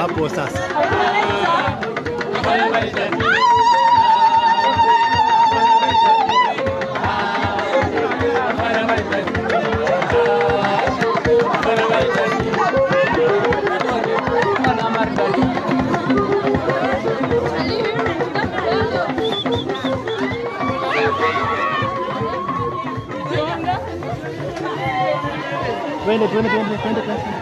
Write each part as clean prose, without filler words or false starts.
hapo sasa. Twende.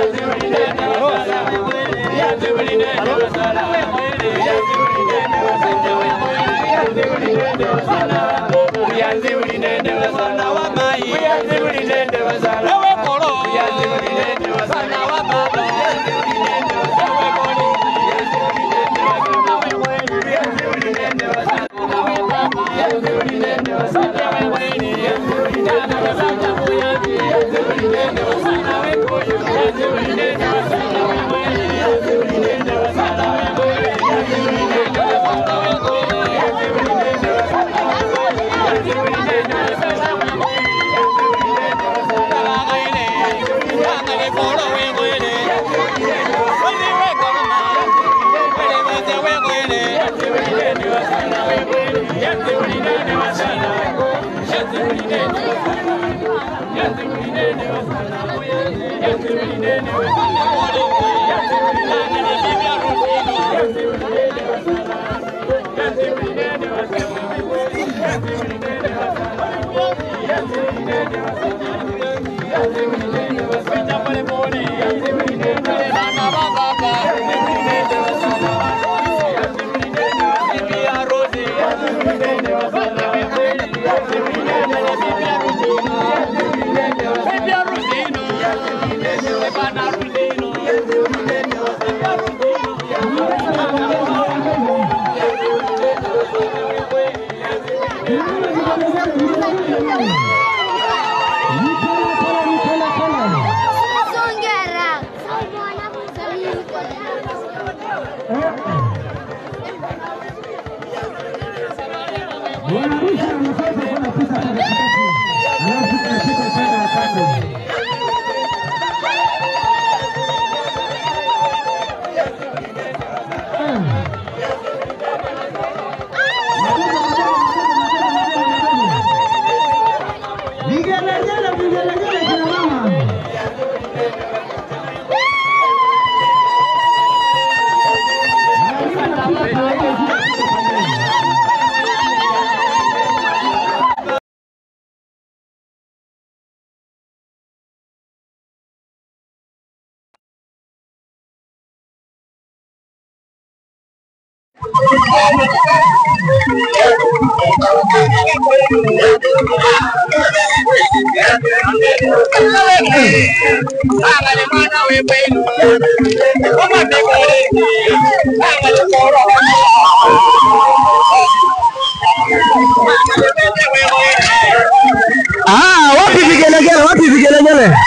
Wapi vigelegele?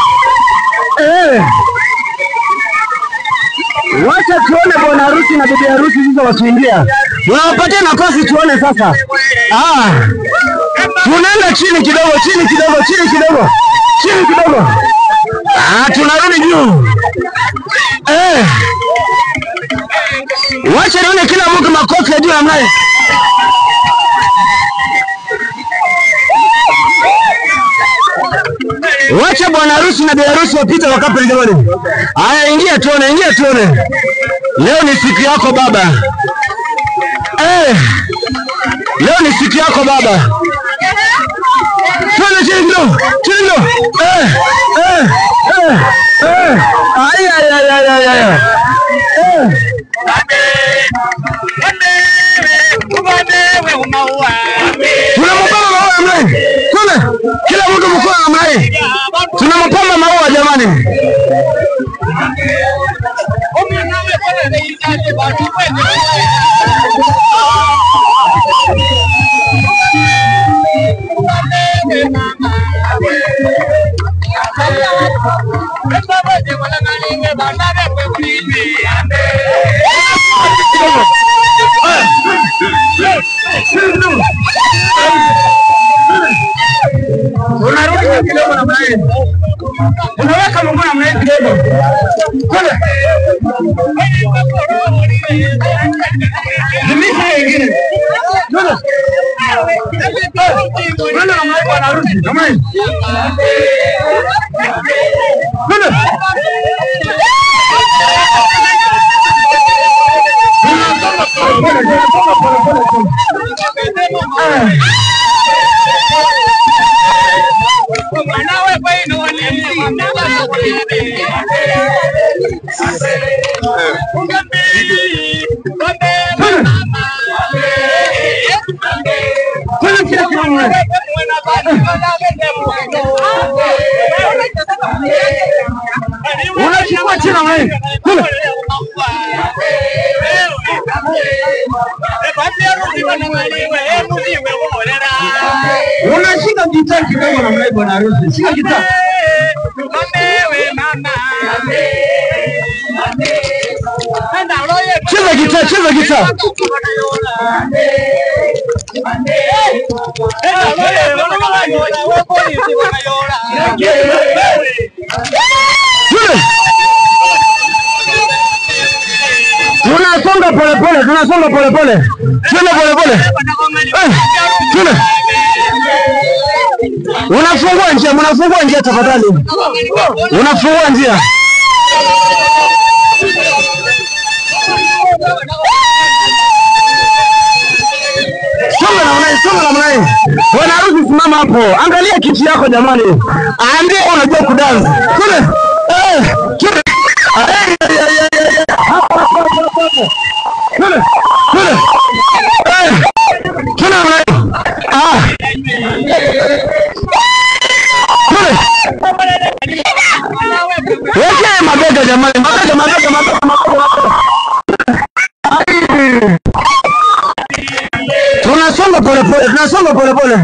Wacha tuone bwana harusi na bibi harusi sasa wasiingia. Tunawapatia nafasi tuone sasa. Tunaenda chini kidogo. Tunarudi juu. Wacha nione kila mtu makofi ya juu namna hii. Wacha bwana harusi na bibi harusi wapita wakape jamani. Haya, ingia tuone. Leo ni siku yako baba. Leo ni siku yako baba. Tuone chini. Ay. Tunamupamba maua mlai. Kila mtu mkoa mlai. Tunamupamba maua jamani. Unarudi kidogo na mlaye. Unaweka Mungu na mlaye kidogo. Kule. Zimisha wengine. Kule. Kule na mlaye wanarudi. Na mlaye. Kule. Unachukua tena wewe. Unashika gitaa kidogo na mlai bwana harusi. Shika gitaa. Cheza gitaa, cheza gitaa. Tunasonga pole pole, tunasonga pole pole. Twende pole pole. Twende. Unafungua njia tafadhali. Unafungua njia. Songa na mnai. Bwana harusi simama hapo. Angalia kiti yako jamani. Aambie unajua kudansi. Twende. Twende. Weke mabega jamani, mabega. Tunasonga pole pole.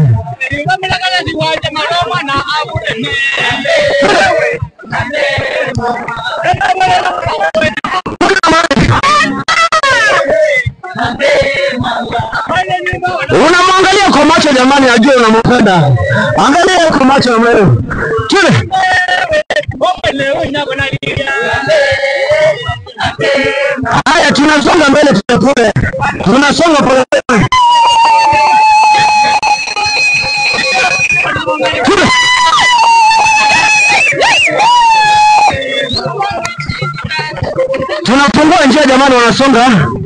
Unamwangalia kwa macho jamani, ajue unampenda. Angalia kwa macho mwewe. Twende. Haya, tunasonga mbele pole pole. Tunasonga pole pole. Tunafungua njia jamani, wanasonga.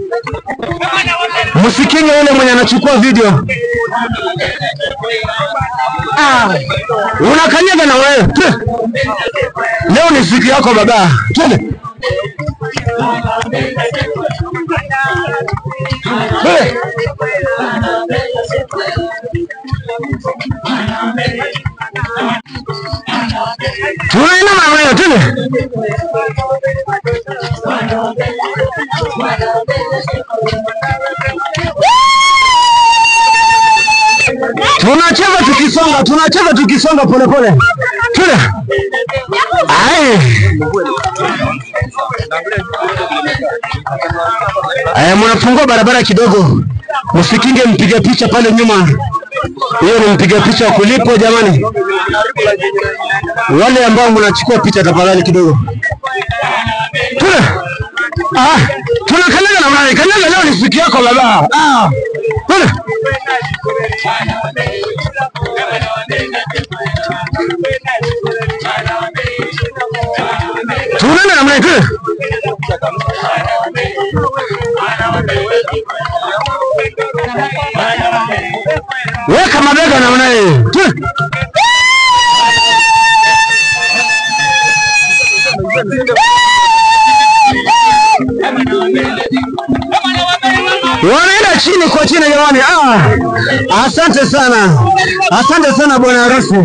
Msikinge yule mwenye anachukua video. Unakanyaga na wewe. Leo ni siku yako baba. Twende. Tunaenda na wewe, twende. Tunacheza tukisonga pole pole. Twende. Mnafungua barabara kidogo. Msikinge mpiga picha pale nyuma. Hiyo ni mpiga picha wa kulipwa jamani. Wale ambao mnachukua picha tafadhali kidogo. Twende. Tunakanyaga na mnai. Kanyaga, leo ni siku yako baba. Twende. Tunaenda na mnai, twende. Weka mabega na mnai. Twende. Wanaenda chini kwa chini jamani. Asante sana bwana harusi.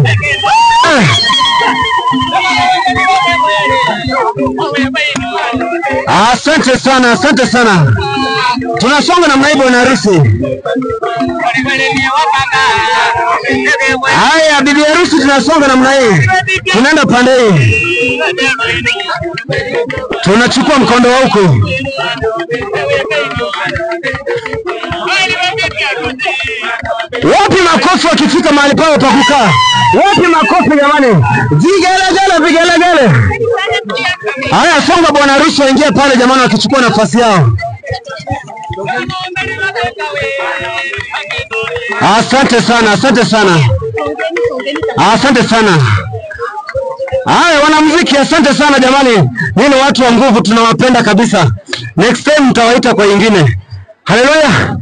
Asante sana. Tunasonga na mnaibu bwana harusi. Haya bibi harusi, tunasonga na mnai. Tunaenda pande hii. Tunachukua mkondo wa huko. Wapi makofi wakifika mahali pao pa kukaa? Wapi makofi jamani? Vigelegele. Haya, songa bwana harusi waingie pale jamani, wakichukua nafasi yao. Asante sana. Haya wanamuziki, asante sana jamani. Nini watu wa nguvu, tunawapenda kabisa. Next time mtawaita kwa nyingine. Haleluya.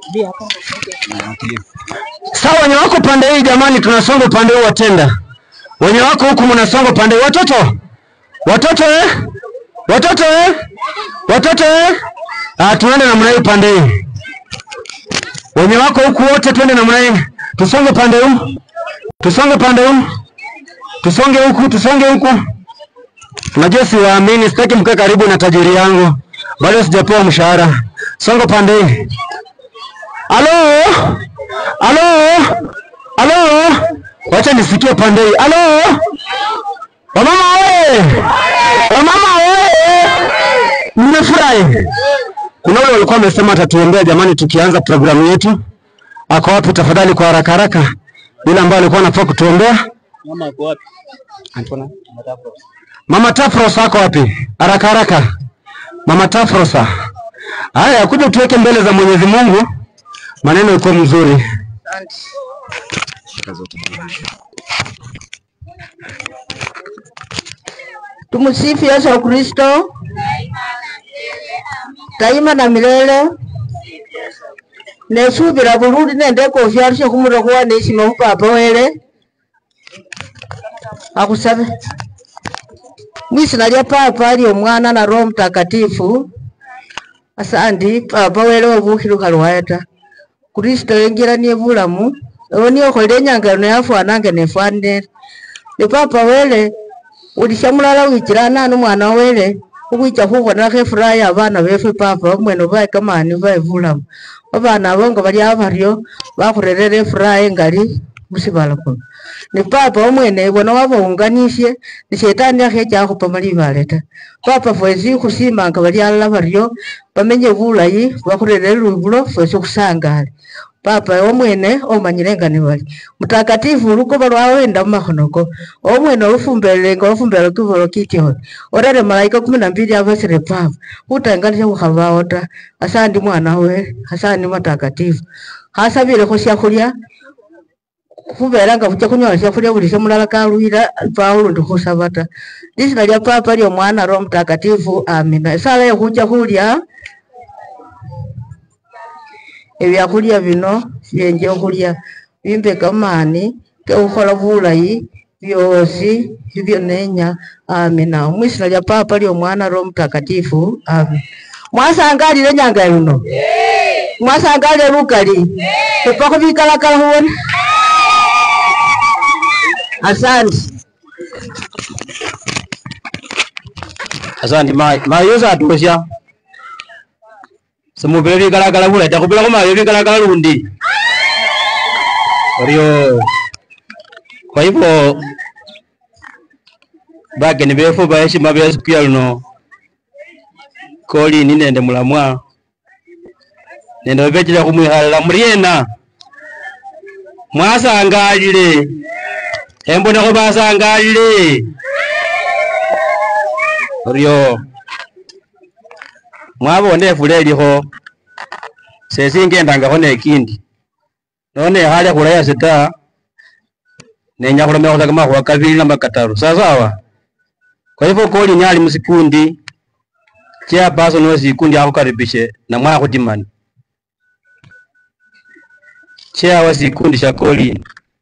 Sawa, wenye wako pande hii jamani, tunasonga pande huu watenda. Wenye wako huku mnasonga pande. Watoto tuende namna hii pande hii. Wenye wako huku wote twende namna hii. Tusonge pande huu. Tusonge huku. Unajua siwaamini, sitaki mkae karibu na tajiri yangu. Bado sijapewa mshahara. Songa pande hii. Halo. Wacha nisikie pande hii. Halo. Wamama wewe. Nimefurahi. Kuna wale walikuwa wamesema atatuombea jamani tukianza programu yetu. Ako wapi tafadhali kwa haraka? Yule ambaye alikuwa anafaa kutuombea. Mama ako wapi? Antona. Mama Tafrosa ako wapi? Haraka. Mama Tafrosa. Haya, kuja tuweke mbele za Mwenyezi Mungu. Maneno yako mzuri. Tumsifu Yesu Kristo. Daima na milele. Nesubira buludi nende kofyarisha kumura kwa neshima papa wele. Akusabe. Mwisina lya papa ali omwana na Roho Mtakatifu. Asandi papa wele wabukiruka lwayata. Kristo yengeranie bulamu. Oni okole nyangano yafanange nefanire. Ne papa wele ulishamulala wikirana n'umwana wele ukwicha kubona ke furaha abana befe papa mweno bae kamani bae bulamu. Abana bongo bali abaryo bakurerere furaha engali musibala kuno. Ne papa omwene bona wabunganishe ni shetani akheja kupamali baleta. Papa fwezi kusimanga bali ala baryo bamenye bulayi bakurerere lubulo fwezi kusangala. Papa omwene omanyirenga ni bali Mtakatifu ruko lwawenda mumakhonoko omwene ofumbele kibolo kityo orere malaika 12 abasire papa utangalisha kukhabawo ta. Asandi mwana we, asandi Mtakatifu hasabire ko syakulya kuberanga kucha kunyola syakulya buli semulala kaluira Paulo ndikusabata lisina lya papa lyo mwana Roho Mtakatifu. Amina. Sala ya kucha kulya ebyakulya bino byenje okulya bimbe kamani ke ukhola bulayi byosi ibyo nenya. Amina. Mwisina lya papa lyo mwana Roho Mtakatifu. Amina. Mwasangalile nyanga yuno? Mwasangalile lukali? Pako bikalakala huona? Asante mayoza atosha. Semubele bikalakala bula takubila ko mayo bikalakala lundi. Kwa hivyo bageni befu baheshima bya pia luno koli ninde mulamwa nende bejira kumwihalala muriena mwasangalile embona ko basangalile mwabone fuleliho sesi ngenda ngone kindi none hali kulaya sita nenya kulomea kutaka mahwa kabili na makataru sawa. Kwa hivyo koli nyali musikundi chia baso no sikundi akukaribishe na mwana kutimani chia wa sikundi cha koli.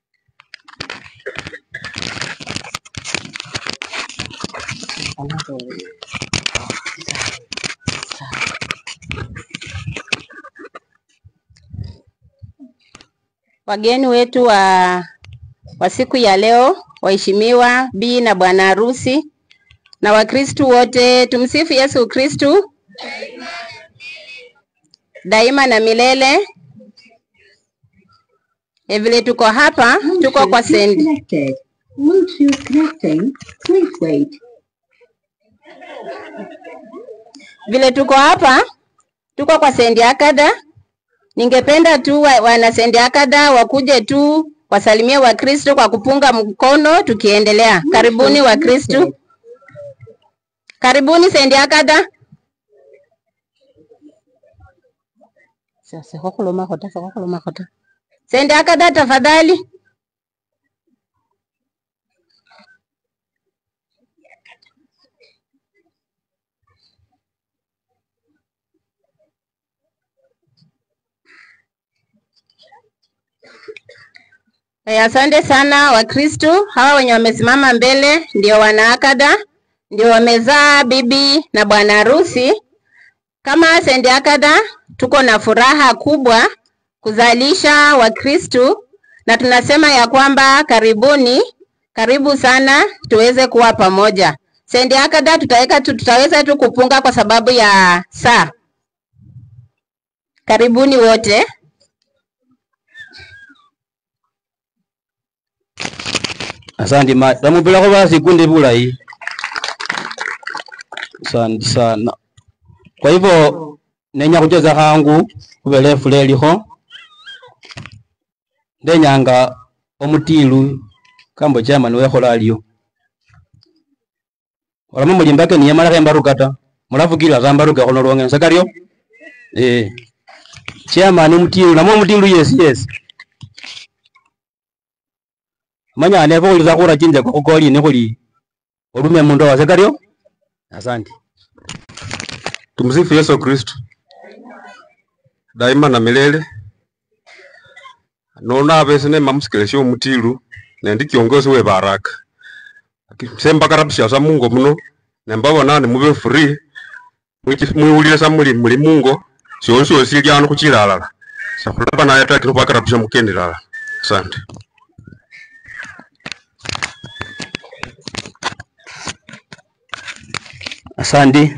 Wageni wetu wa siku ya leo, waheshimiwa bi na bwana harusi na Wakristo wote, tumsifu Yesu Kristo daima na milele. Vile tuko hapa, tuko kwa sendi. Vile tuko hapa, tuko kwa sendi akada. Ningependa tu wana sendi akada wakuje tu wasalimie Wakristo kwa kupunga mkono tukiendelea. Karibuni Wakristo. Karibuni sendi akada. Sasa hokuloma khota. Sendi akada tafadhali. Asante sana Wakristo. Hawa wenye wamesimama mbele ndio wanaakada, ndio wamezaa bibi na bwana harusi. Kama St. Akada tuko na furaha kubwa kuzalisha Wakristo, na tunasema ya kwamba karibuni, karibu sana tuweze kuwa pamoja. St. Akada tutaweza tu kupunga kwa sababu ya saa. Karibuni wote. Asante damupila ko basi kunde bulayi. Asante sana. Kwa hivyo nenya kucheza hangu kubele fuleliho. Ndenyanga omutilu kambo chairman wehola aliyo. Wala mulimbake ni yamala kembarukata. Mulafukira zambaruka hono lwange sakaryo. Chairman omutilu namo omutilu yes. Manya anevo uliza kura jinja kwa kukoli ni kuli olume mundo wa sakaryo. Asante. Tumsifu Yesu Kristo. Daima na milele. Nona abesene mamsikelesho omutilu nendi kiongozi we baraka. Semba karabisha sa Mungu muno nemba wanane mube free muulira sa muli Mungu sionso osilyano kuchilala. Sakulaba na yata kiruba karabisha mukendilala. Asante. Asante.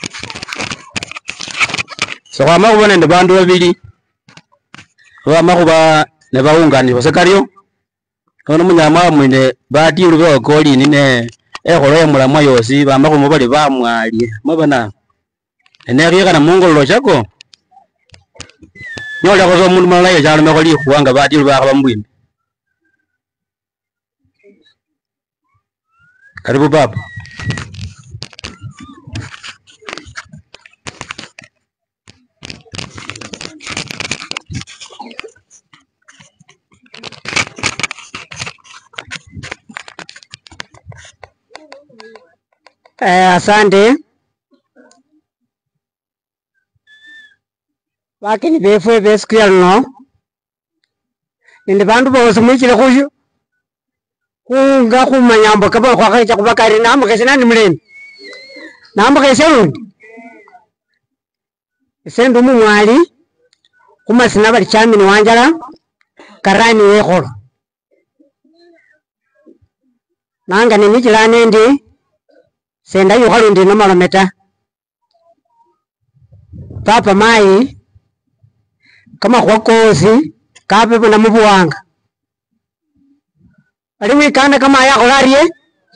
So kama kubona ndi bandu babili. Kama kuba ne baungani basakaryo. Kono munyama mwine bati ulubwa koli nine ehoro mulamwa yosi bamba ko mubali bamwali mabana. Ene riga na Mungu lo chako. Nyola ko zo mundu malaye jalo me ko li kuanga bati ulubwa bambwini. Karibu baba. Asante. Wakini befwe besikia no. Ninde bandu bose mwikile kuyo. Kunga kumanyambo kaba kwa kacha kubakari namu kesena ni mleni. Namu kesena. Sendu mumwali kuma sinaba chamini wanjala karani wekolo. Nanga ni mijilane ndi senda yuhalu ndi nomalometa. Papa mai kama kwa kozi kapepo na mubuwanga. Aliwi kanda kama ya kolarie.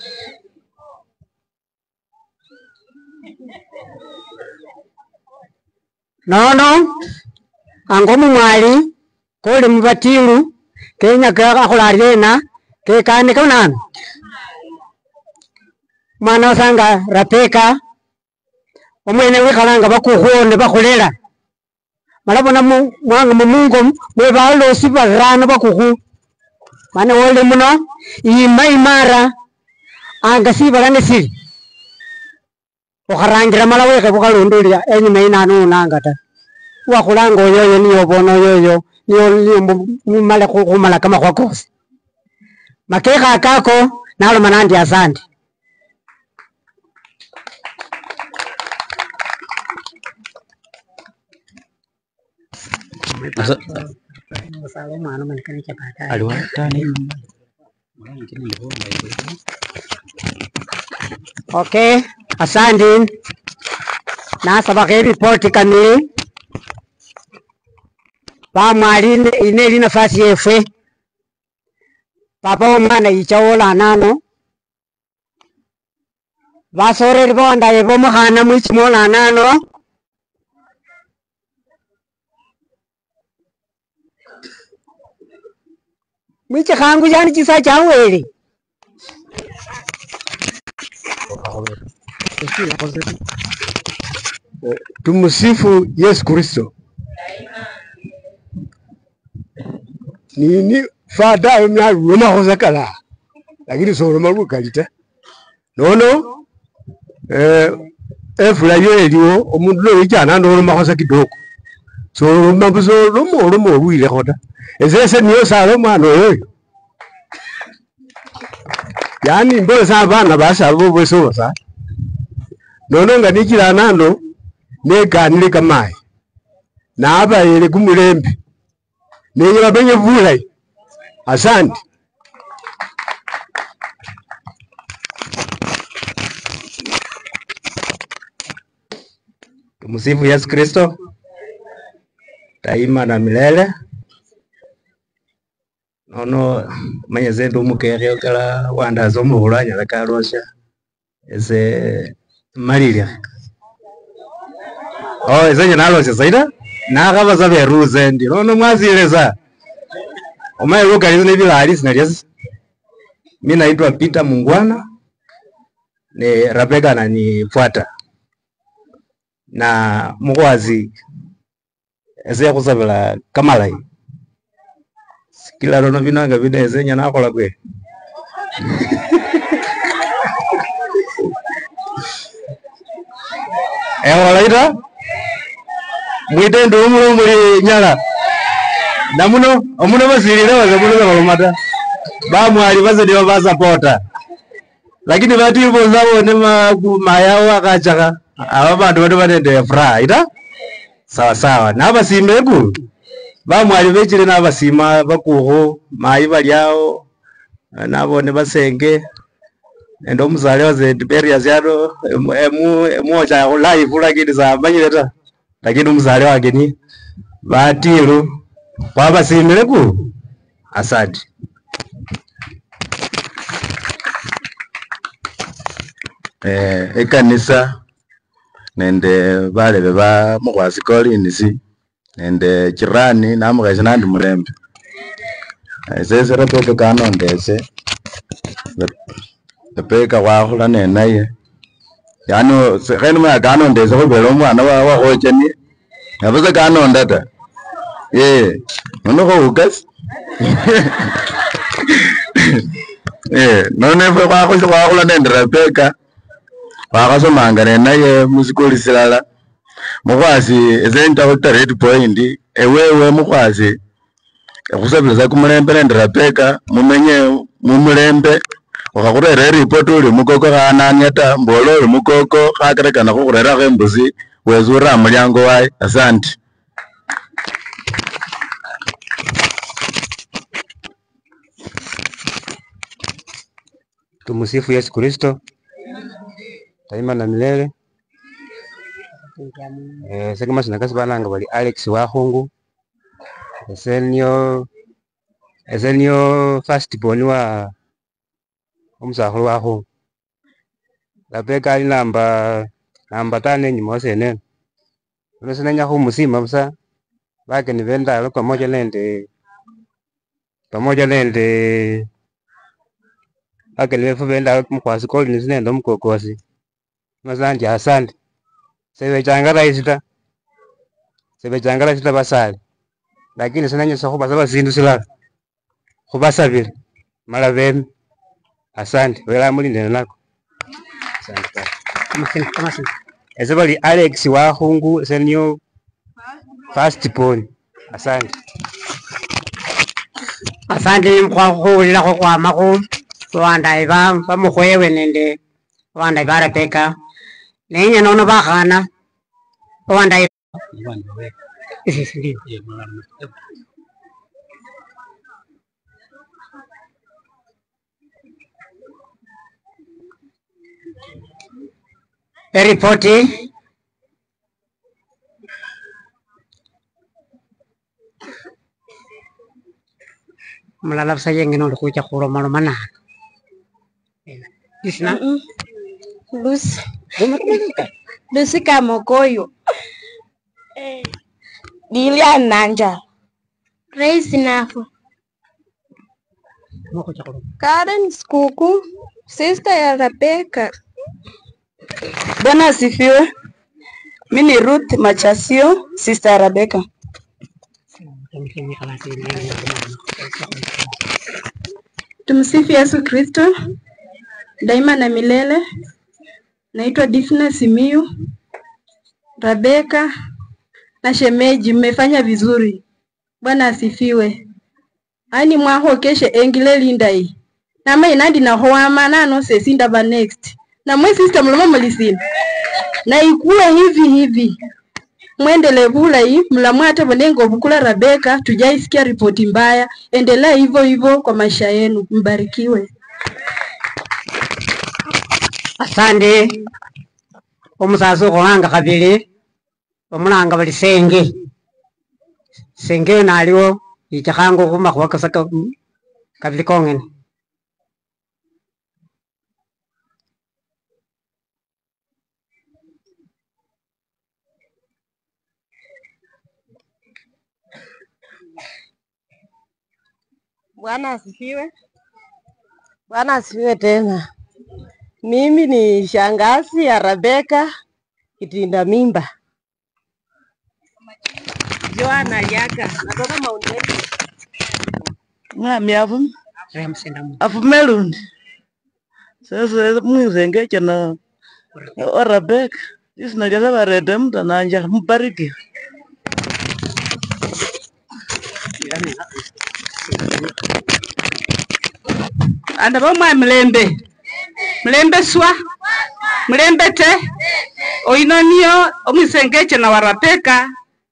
Nono angomu mwali kole mbatilu kenya kaka kolarie na ke kane kana. Mana sanga rapeka omwene wikalanga bakuhone bakulela malabona mwanga Mungu mwe balo sibarano bakuhu mana wole muno imara anga sibarane siri okarangira malawe ke bukalundulia enyime inanu nangata wakulanga yoyo niyo bono yoyo niyo male kumala kama kwa kosi makeka kako nalo manandi asante. Okay, asante. Nasa baki report kamili. Pamwali ineli nafasi yefe. Papa omwana ichaola nano. Basore ribonda yebo muhana mwichimola nano. Mwiche kangu jani chisa chaweli. Tumsifu Yesu Kristo. Nini fada mna roma hozakala. Lakini so roma rukalita. Nono efula yeliwo omundu lo ijana ndo roma hozakidoko. So roma buzo romo ruile khoda. Ezese niyo salo mwana oyo. yani mbole sa bana basabo bweso sa nono nga nikira nando nekanile kamayi naba ile kumulembe nenye benye vulai. Asante. Tumsifu Yesu Kristo daima na milele. Nono manyeze ndo mukere kala wanda zo muhulanya la karosha ese marilia. Oh ese nalo zaida na kaba za beruze ndi nono mwazileza. Omaye luka hizo bila halisi na Yesu. Mimi naitwa Peter Mungwana. Ni Rebecca ananifuata. Na mukwazi ese kusabela kamalai. Kila rono binanga bineze nyana akola kwe. Walaita mwite ndo muri nyala. Namuno omuno basirire bazamuno balomata. Ba mwali bazodi baza pota. Lakini bati bo zabo ne mayao akachaka. Aba bantu bado batende fra ita? Sawa sawa. Na basimegu. Ba mwali bechire na basima bakuho mayi balyao nabo ne basenge endo muzale waze barriers yado moja ya live lakini za manyeta lakini muzale wake ni batiru kwa basimile ku. Asante. Ekanisa nende bale beba mukwasi kolinisi nende jirani namukhaisi nandi mulembe. Sese Rebecca kanondese Rebecca wakhula nenaye yani kheni mwa kanondese khubela omwana wakhocheni nabase kanonda ta nono khukasi nono fwe wakhula nende Rebecca wakhasomanga nenaye musikuli silala. Mukwasi ezenta khuta red point ewewe mukwasi ekhusabiriza kumulembe nende Rebecca mumenye mumulembe wakhakhurera report uli mukoko khananyata mbolo uli mukoko khakerekana khukhurera khembusi wezura mulyango wayi. Asante. Tumsifu Yesu Kristo daima na milele. Sekema sinakasi bananga bali Alex Wakhungu esenio first born wa umusakhulu Wakhungu. Rebecca ali namba 5 nyuma senene unasenenya khumusima busa bake ni bendalo pamoja nende ake lefu bendalo mukwasi Collins nende mukokosi masandi. Asante. Sebechangala isita basali lakini senenya sokhuba saba sindu silala khubasabile mala bemi. Asante. Wela mulinde nako. Asante. Ese bali Alex Wakhungu senio first born. Asante. Asante mkhwakhulila khukhwamakhu wandai bamukhwewe nende wandai ba Rebecca nenya nono bakhana wandai ripoti mulala busa yengene uli khucha khuloma nana isina Lucy Kamokoyo. Lilian Nanja. Grace Nafu. Karen Skuku. Sister ya Rebecca. Bwana asifiwe. Mimi ni Ruth Machasio, sister ya Rebecca. Tumsifu Yesu Kristo daima na milele. Naitwa Difna Simiyu. Rebecca na shemeji mmefanya vizuri. Bwana asifiwe. Ani mwaho keshe engile lindai. nama inandi na hoama nano sesinda ba next na mwe sister mloma mlisina na ikuwe hivi mwendele bulayi mlamwata bonengo bukula Rebecca tujaisikia ripoti mbaya endelea hivyo kwa maisha yenu mbarikiwe. Asante omusaso kohanga kabili omulanga bali senge naliwo ichakango kumakwa kasaka kabili kongene. Bwana asifiwe. Bwana asifiwe tena. Mimi ni shangazi ya Rebecca Kitinda Mimba. Joana Liaka. Natoka Mount Meru. Mwami afu Meru. Sasa mwizengeche na Rebecca. Sisi najaza barede mtu nanja mbariki. Andaba mwa mlembe swa mlembe te oinonio omisengeche na Rebecca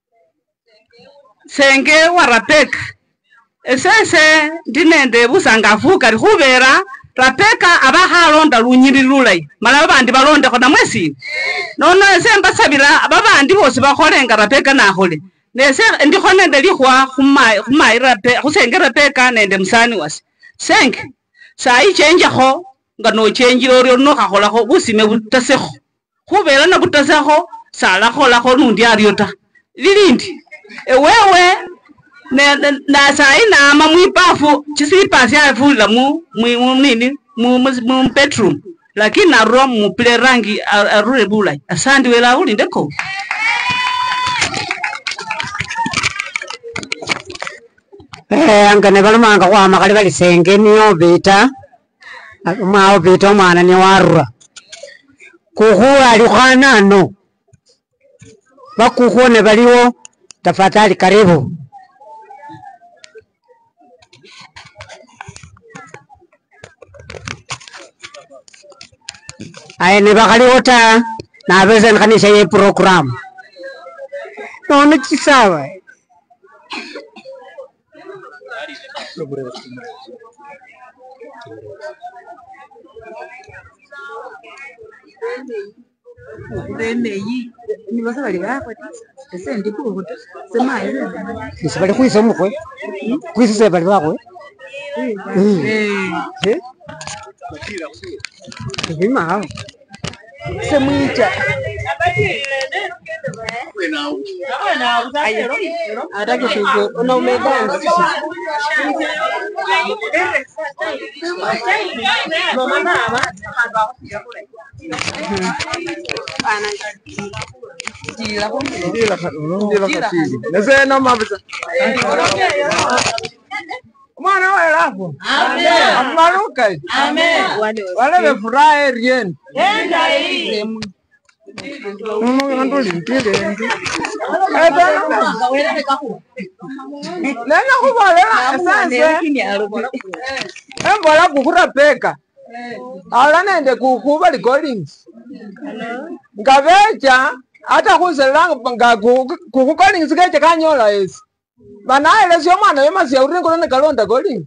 senge wa Rebecca esese ndinende busangavuka likubera Rebecca abahalonda lunyiri lulai mala babandi balonde kona mwesi nono ese mbasabira ababandi bose bakholenga Rebecca nakhole nese ndikhonende likhwa khumai Rebecca khusenge Rebecca nende musani wase senge sai chenjakho nga no chenjiro oryo no khakholakho busime butasekho khubera na butasekho sala kholakho nundi aryota lilindi ewewe na sai na mamwipafu chisipasi afula mu nini mu bedroom lakini na room mu play rangi arure bulai asandi wela uli ndeko. Angane balumanga kwa makali bali senge niyo beta mao beta mwana ni warura kuhuwa alikhana no bakukhone baliwo tafadhali karibu. Aene bakali wota na beze nkanisha ye program nono chisawa Sibali kuisa mukwe kuisa sebali bakwe Vima Semwita atake shugo una umedance mama mama Nasema mabisa. Mwana wa elafu. Amen. Amaruka. Amen. Wale wefurahi rien. Enda hii. Ngandoli mpile ndi. Nena kubolela sasa. Embola kukura peka. Ala nende kukuba recordings. Ngavecha hata kuzelanga kukukolings keche kanyola esi. Bana ile sio mwana yema sia uringo none kalonda goli.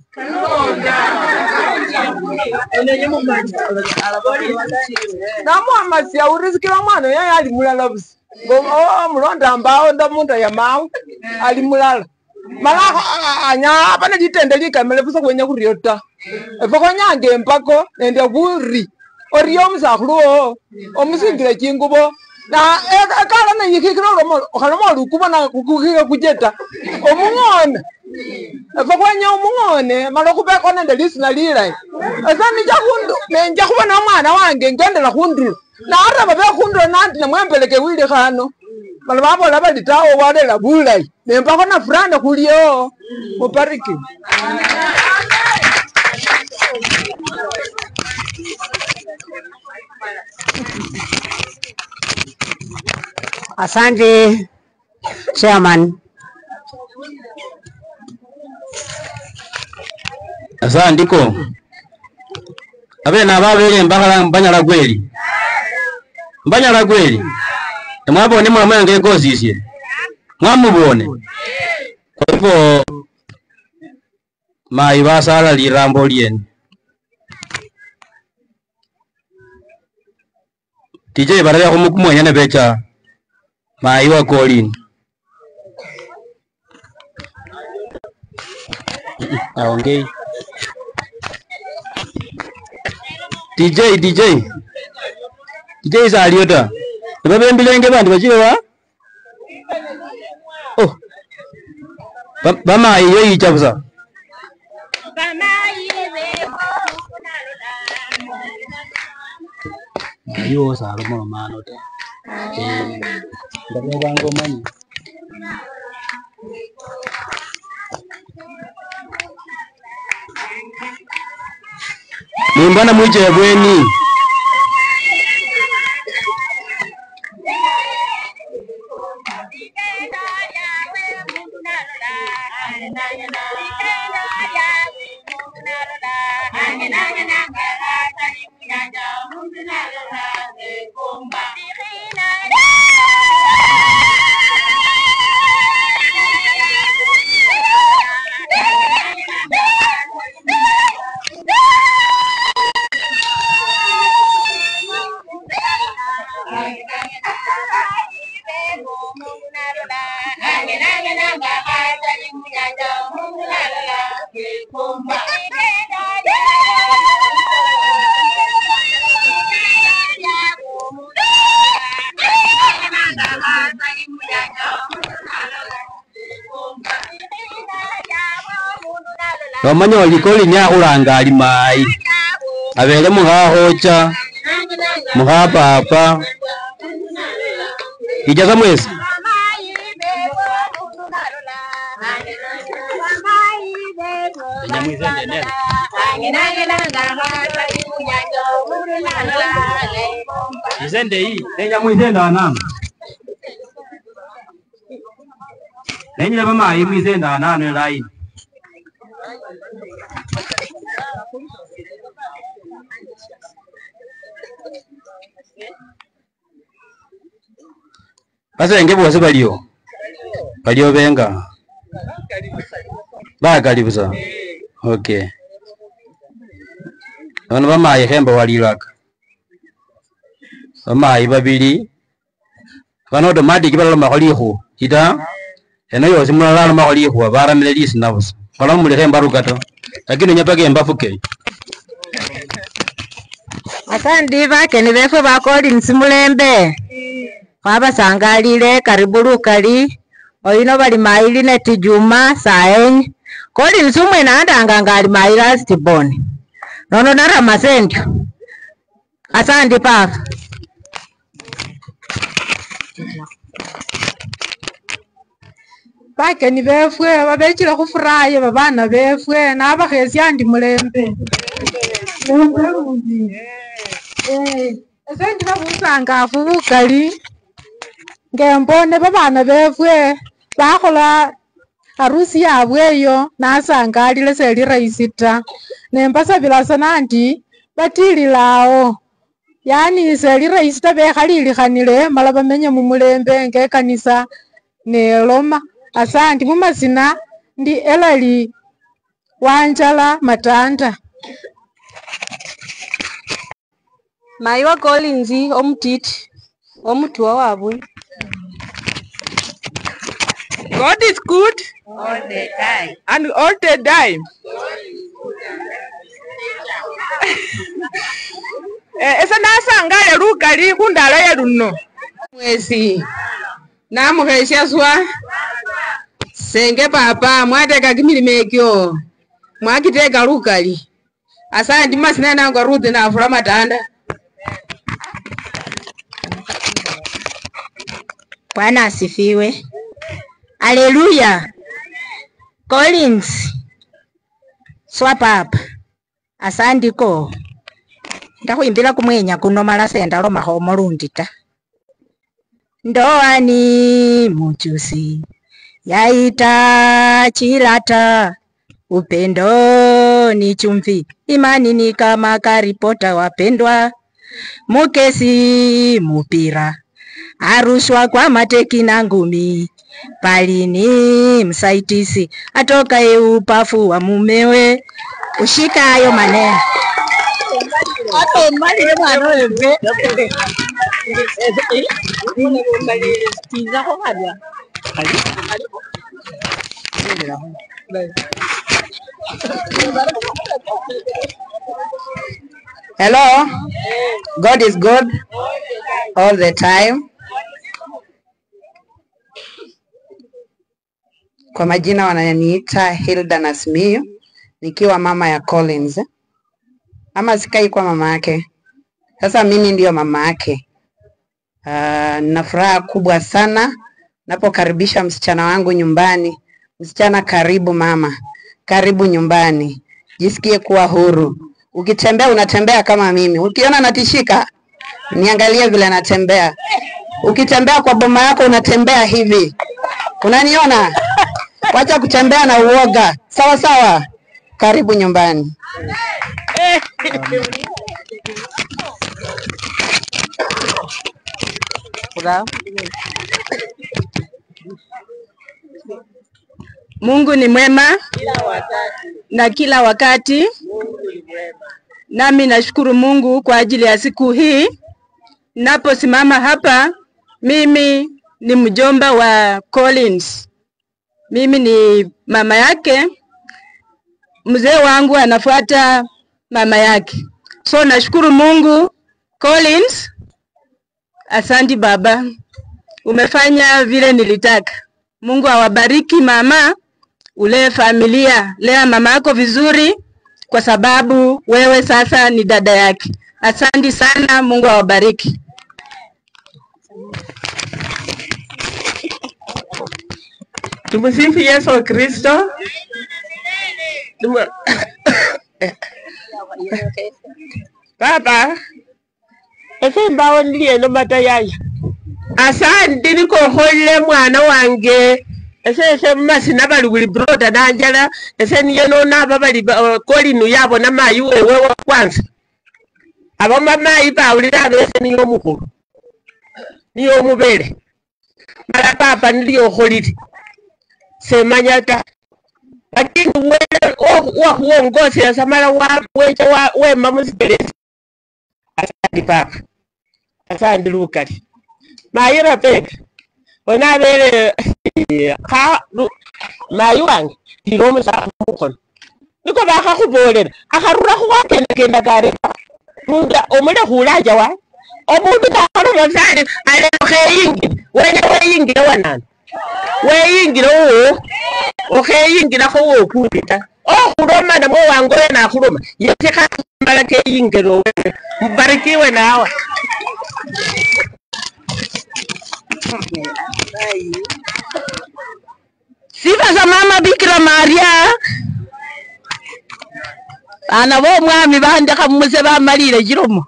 Na mwana sia urizikira mwana yeye alimulala busi. Ngo mulonda ambao nda munda ya mau alimulala. Mala anya bana jitendelika melefusa kwenya kuriota. Efoko nyange mpako nende buri. Oriyo musakhuluo omusingire chingubo na kala na yikikiro okhaloma lukuba na kukukika kujeta omungone afakwanya omungone mala kubeko nende lisina lilai asa nija khundu nenja khubona mwana wange ngendela khundu na araba be khundu nandi namwembeleke wili khano mala babola bali tawo walela bulai nembako na furana kulio mubariki. Asante chairman. Asante ko abena babele mbakala mbanyala kweli. Mbanyala kweli. Mwabone mwamenge ngozisye. Mwamubone. Kwa hivyo mai basala lirambo lyen. DJ baraya kumukumwenya ne becha mai wa Colin. Aongei. DJ saliota. Baba mbilenge bantu bachile wa? Oh. Bama iyo yichabuza. Ayo salomo mano te. Ndabya bango mani. Nimbana muje bweni. Wamanyo likoli nya ulanga ali mai. Abele muha hocha. Muha papa. Ijaza mwezi. Izende hii. Nenya mwizenda anana. Nenya bama hii mwizenda anana lai. Basa ngebe bose baliyo benga bakalibuza. Okay, bano bamayi hemba walilaka bamayi babili bano automatic baloma kholihu ita eno yose mulala loma kholihu baramile lisi nabusa bala muli hemba rukato lakini nyapake mbafuke. Asandi bakeni befe bakoli nsimulembe wabasangalile karibu lukali oyino bali maili neti Juma saenyi koli nsumwe naandanga ngali maili last born nono nara masendio. Asandi papa. Bakeni befwe babechile khufuraye babana befwe nabakhesya ndi mulembe. Ese ndi babusangafu bukali ngembone babana befwe bakhola harusi yabwe eyo nasangalile seli rahisi ta nembasabila sana ndi batililawo yani seli rahisi ta bekhalilikhanile mala bamenye mumulembe ngekanisa neloma. Asandi mumasina ndi Elali Wanjala Matanda. Mai wa Colinzi omutiti omutuwa wabwe. God is good All the time. and all the time. Esa nasangale lukali kundala ya luno. Mwesi namukhesya swa senge papa mwateka kimilimekyo mwakiteka lukali. Asandi masina nangu Ruth na Afula Matanda. Bwana asifiwe. Haleluya. Collins swap up. Asandi ko ndakhuimbila kumwenya kuno mala senda lomakho mulundi ta. Ndoani muchusi yaita chilata upendo ni chumvi, imani ni kama karipota wapendwa. Mukesi mupira, arushwa kwa mateki na ngumi. Palini msaitisi, atoka upafu wa mumewe. Ushika hayo maneno. Hello, God is good all the time. Kwa majina wananiita Hilda Nasmio, nikiwa mama ya Collins. Ama sikai kwa mama yake. Sasa mimi ndio mama yake. Nina furaha kubwa sana napokaribisha msichana wangu nyumbani. Msichana, karibu mama. Karibu nyumbani. Jisikie kuwa huru. Ukitembea unatembea kama mimi. Ukiona natishika, niangalie vile natembea. Ukitembea kwa boma yako unatembea hivi. Unaniona? Wacha kutembea na uoga. Sawa sawa. Karibu nyumbani. Mungu ni mwema na kila wakati. Nami nashukuru Mungu kwa ajili ya siku hii. Naposimama hapa, mimi ni mjomba wa Collins. Mimi ni mama yake. Mzee wangu anafuata mama yake. So nashukuru Mungu. Collins, asante baba. Umefanya vile nilitaka. Mungu awabariki mama. Ule familia, lea mama yako vizuri kwa sababu wewe sasa ni dada yake. Asante sana, Mungu awabariki. Tumsifu Yesu Kristo. Baba, ese mbawo ndiye no matayaya. Asante niko holle mwana wange. Ese masina bali kuli broda nanjala. Ese niyo no naba bali kolinu yabo na mayu wewe wa kwanza. Abo mama iba ulira ese niyo mukuru. Niyo mubele. Mala papa ndiyo holiti. Semanyata. Lakini wewe uongozi ya samara we mama sipelezi. Asante papa. Asante Lukati. Mayira peke. Onabele mayu wange ndiromo sa mukono. Niko baka kubolera. Akarura kugenda kare. Munda omule hulaja wa. Omuntu takaro bazali ale kheyingi. Weyingi wanana. Weyingira uwo okheyingira kho wokupita okhuloma namwe wangoye nakhuloma yeteka mala keyingiro wewe mbarikiwe nawe. Sifa za mama Bikira Maria. Ana bo mwami bandaka muse bamalire jiromo.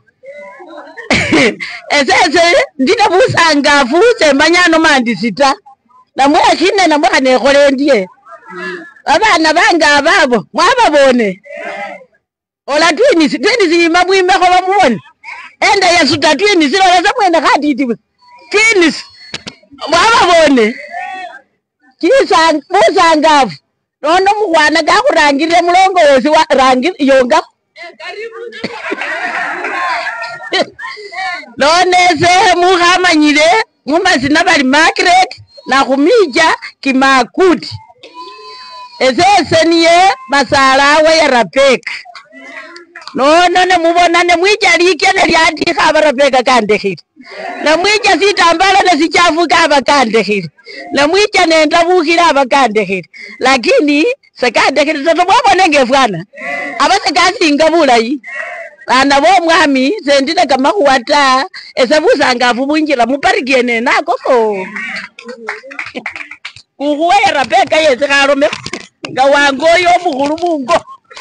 Ese ndina busanga fuse manyano mandisita. Namwe akine namwe kanekole ndiye. Abana banga babo mwababone. Ola twini mabwime ko bamubone. Enda yasuta twini silola samwene khadidi. Twini mwababone. Kisa busangafu. Nono mukwana gakurangire mulongo wose wa rangi yonga. Nonese muhamanyire mumazina bali Margaret na kumija kimakuti. Ese niye basalawe ya Rebecca. Nono ne mubonane mwija likene lyandika aba Rebecca kandekhile. Na mwija sitambala ne sichafuka aba kandekhile. Na mwija nenda bukhila aba kandekhile. Lakini sekandekhile toto mwabone ngefwana. Aba sekasinga bulayi. Ana bo mwami sendile kama kuwata ese busangafu bunjira muparikiene nako ko. Kuwe Rebecca yese karome gawangoyo mukhulu mungo.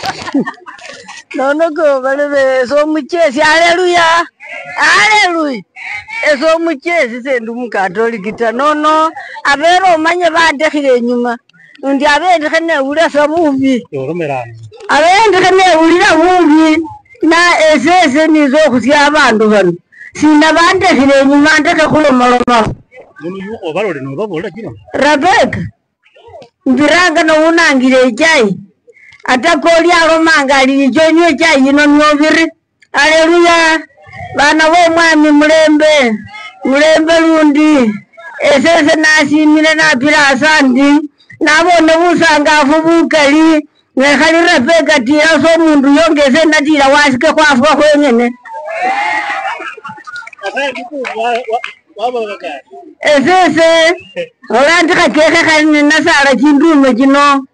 Nono go balebe so muchesi. Haleluya. Haleluya. Eso muchesi sendu mukatolikita. Nono abero manye bandekhile nyuma. Undi abende khane ule sabubi. abendekane ulira bubi na esese nizo kusya abantu bano sina bandekire nyuma ndeke kulomaloma Rebecca mbiranga no unangire ijai atakoli alomanga alijonyo ijai ino nyobiri haleluya bana bo mwami mulembe lundi esese nasimile napira asandi nabone busangafu bukali nekhali Rebecca tira so mundu yongeze natira wasike kwafuka kwenyene esese olandika keke khali nasala chindume kino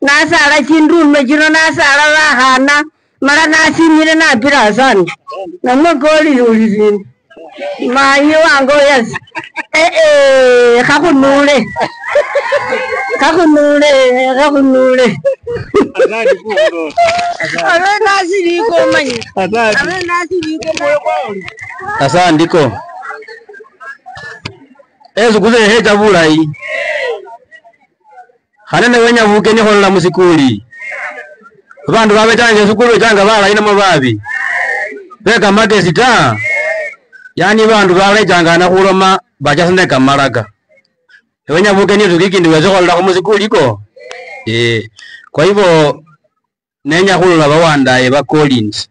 nasala bakhana mala nasimile napira asandi namwekoli ulizini mayi wango yasi khakhunule asandiko ezukuze heja bulayi hanene wenya buke ni holla musikuli bandu babetanje sukulu janga bala ina mababi beka magesi ta yani bandu balejanga na kuloma bajasande kamalaga wenya buke ni zukiki ndiwe zokola ku musikuli ko kwa hivyo nenya kulula bawandaye ba Collins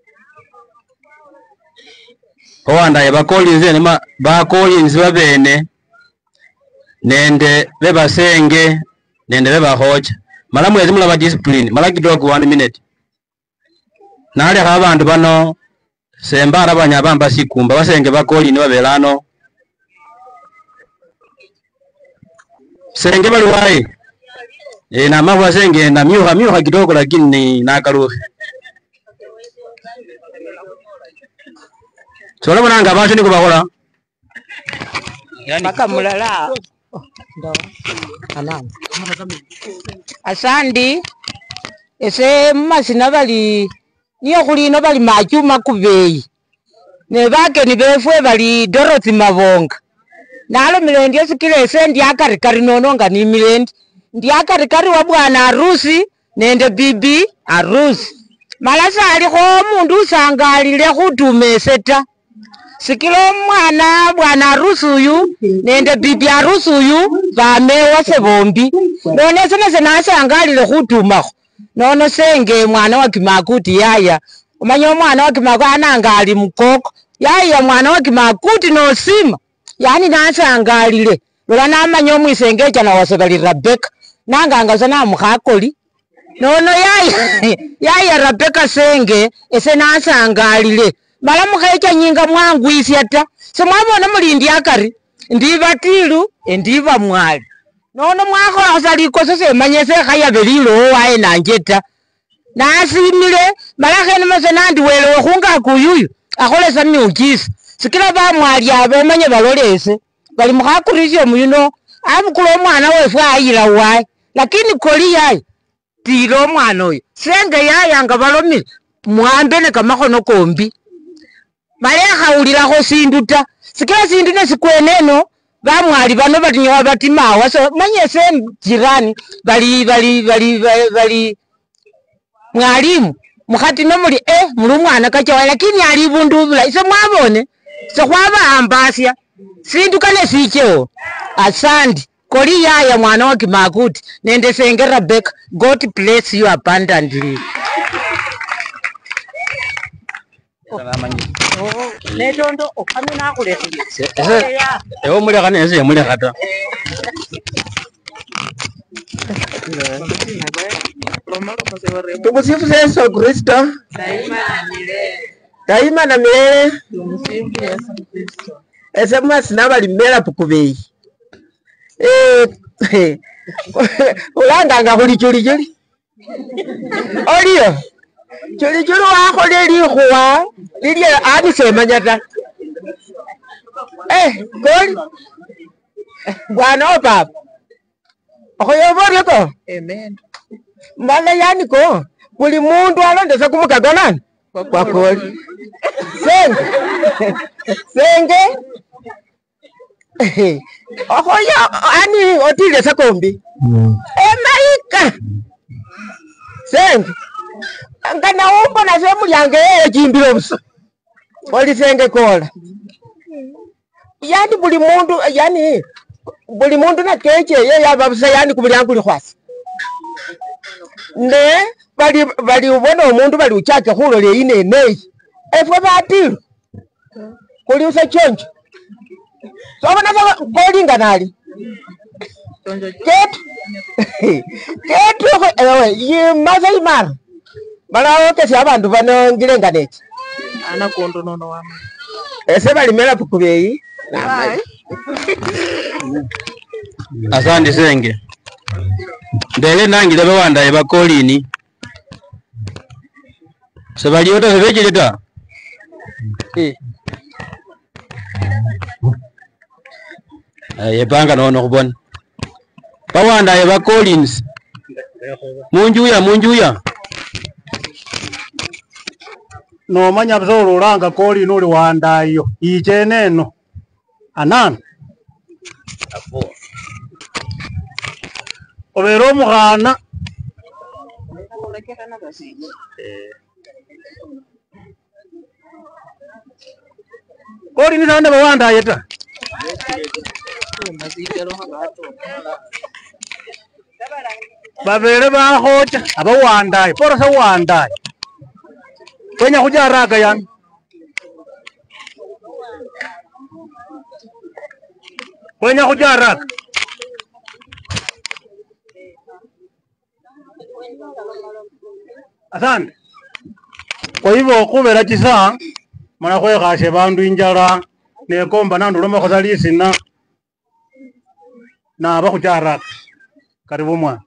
ne ba Collins babene nende bebasenge nende bebahoja mala mwezi mulaba discipline mala kidogo 1 minute nale abantu bano sembara banyabamba sikumba basenge ba Collins babelano senge baliwaye na mawa senge na miuha kidogo lakini nakaruhe Sola mwananga basho niko bakola Paka mulala asandi ese masina bali niyo kulino bali machuma kubeyi ne bake ni befwe bali Dorothy Mabonga nalo milendi esikile ese ndi akarikari nononga ni milendi ndi akarikari wa bwana harusi nende bibi harusi malasa aliko mundu usangalile kutumeseta sikilo mwana bwana harusi uyu nende bibi harusi uyu bamewa se bombi none sene nasangalile kutumako nono senge mwana wa Kimakuti yaya umanya mwana wa Kimakuti anangali mukoko yaya mwana wa Kimakuti no sima yani nasangalile lola namanya omwisengecha na wasebali Rebecca nanganga sana mukhakoli nono yaya Rebecca senge ese nasangalile mala mukhecha nyinga mwangwisya ta semwabona mulindi akari ndibatilu endiba mwali nono mwakhola khusaliko sose manyese khaya belilo wae nanjeta nasimile mala khene mase nandi welewe khunga kuyuyu akholesa miujisa sikila bamwali abo manye balolese bali mukhakurisya muyuno abukula omwana wefwe ayila wae lakini koli yaye tilo omwana oyo senge yayanga balomile mwambene kamakhono kombi malekhaulilakho sindu ta sikila sindu nesikweneno bamwali bano batinyowa batimawa so manyese jirani bali mwalimu mukhatino muli muli umwana kachawa lakini ali bundu bula ise mwabone sekhwabahambasya sindu kane sichewo asandi koli yaya mwana wa Kimakuti nende senge Rebecca God bless you abundantly netondo okamina akulekile ewo mulekha nese mulekha ta Tumusifu Yesu Kristo daima na milele ese mwasina bali mela pukubeyi ulanganga khuli chuli oliyo chuli wakhole likhuwa lilye anisemanya ta goli bwana o papa okhoyoboryeko amen mala yani ko buli mundu alondesa kumukaga nani kwa koli senge okhoya ani otile sakombi emaika senge ngana umbo na semu yange yeye jimbiro busa olisenge kola yani buli mundu na keche yeye ababusa yani kubuli yangu likhwasi ne bali ubona umundu bali uchake khulole ine nei efwe batiru kuli usa chonjo sobona so kolinga nali ketu ewe yimaza imara bala wote si abantu bano ngilenganeki ana kondo nono wama ese bali mela pukubeyi Asante senge. Ndele nangile bawanda bakolini. Sebali ota sebejeta. Yebanga nono kubona. Bawanda bakolins. Munjuya. No manya bzolo langa koli nuli wanda iyo. Ije neno. Anana. Obero mukhana koli ni sande bawanda yeta babere bakhocha abawanda pora sa wanda kwenya kujaraga yan kwenya kujaraga Asante. Kwa hivyo kubera kisa mana kwekhashe bandu injala nekomba nandu lomakhoza lisina na bakhucharaka karibu mwana.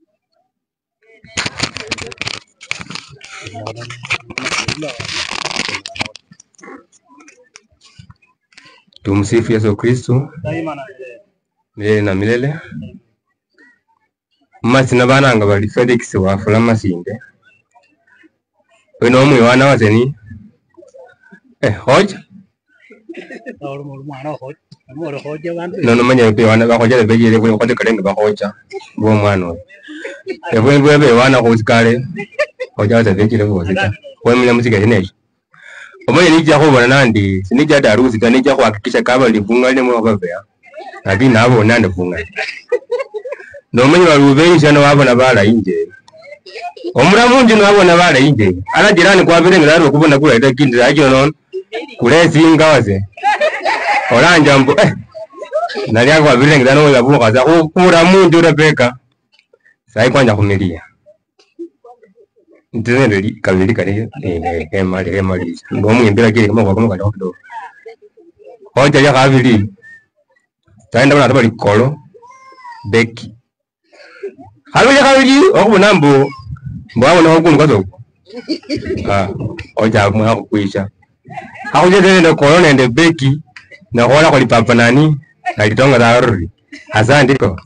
Tumsifu Yesu Kristo milele na milele. Masina bananga bali Felix wafula masinde. Weno mwana wazeni hoja no manya be wana bakoja le bejele kule kote kalenga bakoja bo mwana ebwe be wana kusikale hoja za bejele bo sika wewe mnya musika yenejo omoye nija ko bona nandi sinija darusi kanija kuhakikisha kaba livunga ile mwa bavya lakini nabo nande funga no manya barubenje no wabona bala inje omuramunji no wabona bala inje ala jirani kwa vile ngalo kubona kula ita kindi ajo non kule singa waze olanja mbo nalia kwa vile ngalo yabuka za omuramunji urabeka sai kwanja kumilia ntenele kabili kale hemali ndo mwimbira kile kama kwa kama kidogo hoja ya kabili taenda bana tabali kolo beki halo ya kabili okubona mbo mbona ngokunu kwazo hoja mwa kuisha hakuja tena kolo nende beki na hola kwa lipapa nani na litonga za ruri asante ko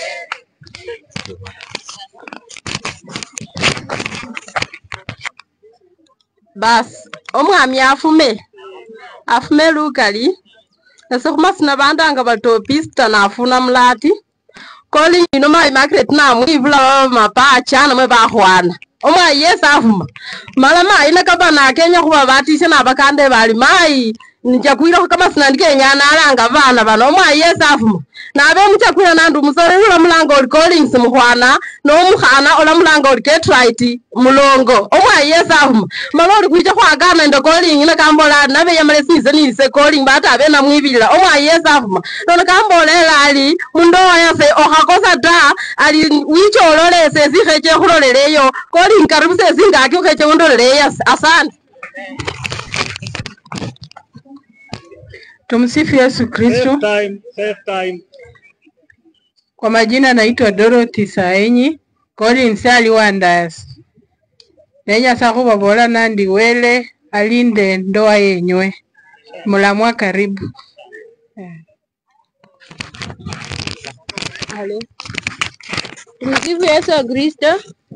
bas omwami afume lukali ese kumasina bandanga batopista nafuna mulati koli ino mai market na mwivula mapacha na mwe bahwana omwa yes afuma mala mai na kabana Kenya kuba batisha na bakande bali mai nijakwira kama sinandike nyana alanga bana bano omwa yes afuma na be mutakwira nandu musore ula mulango oli callings muhwana no mukhana ola mulango oli ketrite mulongo omwa yes afuma malo oli kwija kwagana ndo calling na kambola nabe yamale season ilise calling bata abe na mwibila omwa yes afuma no kambolela ali mundoa yase okakosa da ali wicho ololese zikheche khuloleleyo calling karibu sezinga akyokeche undoleleya asante. Tumsifu Yesu Kristo. Save time. Kwa majina naitwa Dorothy Saenyi, Collins aliwandas. Nenya saku babola nandi wele alinde ndoa yenywe. Mulamwa karibu. Tumsifu Yesu Kristo.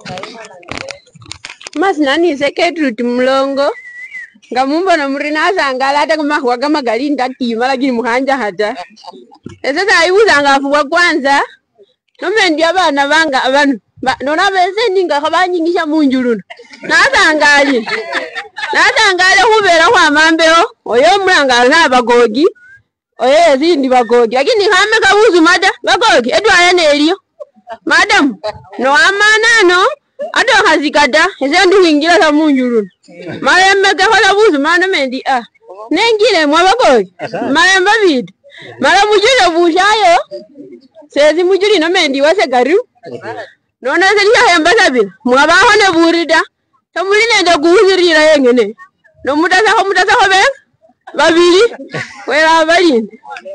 Mas nani secretary mulongo. Ngamumba na murina sangala hata kama kwa kama galinda tima lakini muhanja hata sasa aibuza ngafuwa kwanza nome ndio abana banga abantu nona bese ninga khabanyingisha munjuluna natangale khubera khwamambeo oyo mulangala na bagogi oyo zindi bagogi lakini khame kabuzu mada bagogi edwaya neliyo madam no amanano ado khazikada ezendu wingira sa munjuluna malembe khola buzu mana mendi nengile mwa bagogi malembe bidi mara mujule bushayo sezi mujuli no mendi wase garu nona zeliya hemba sabira mwabaho ne burida tamuli nenda kuuzirira yengene no mutasa ko be babiri wera bali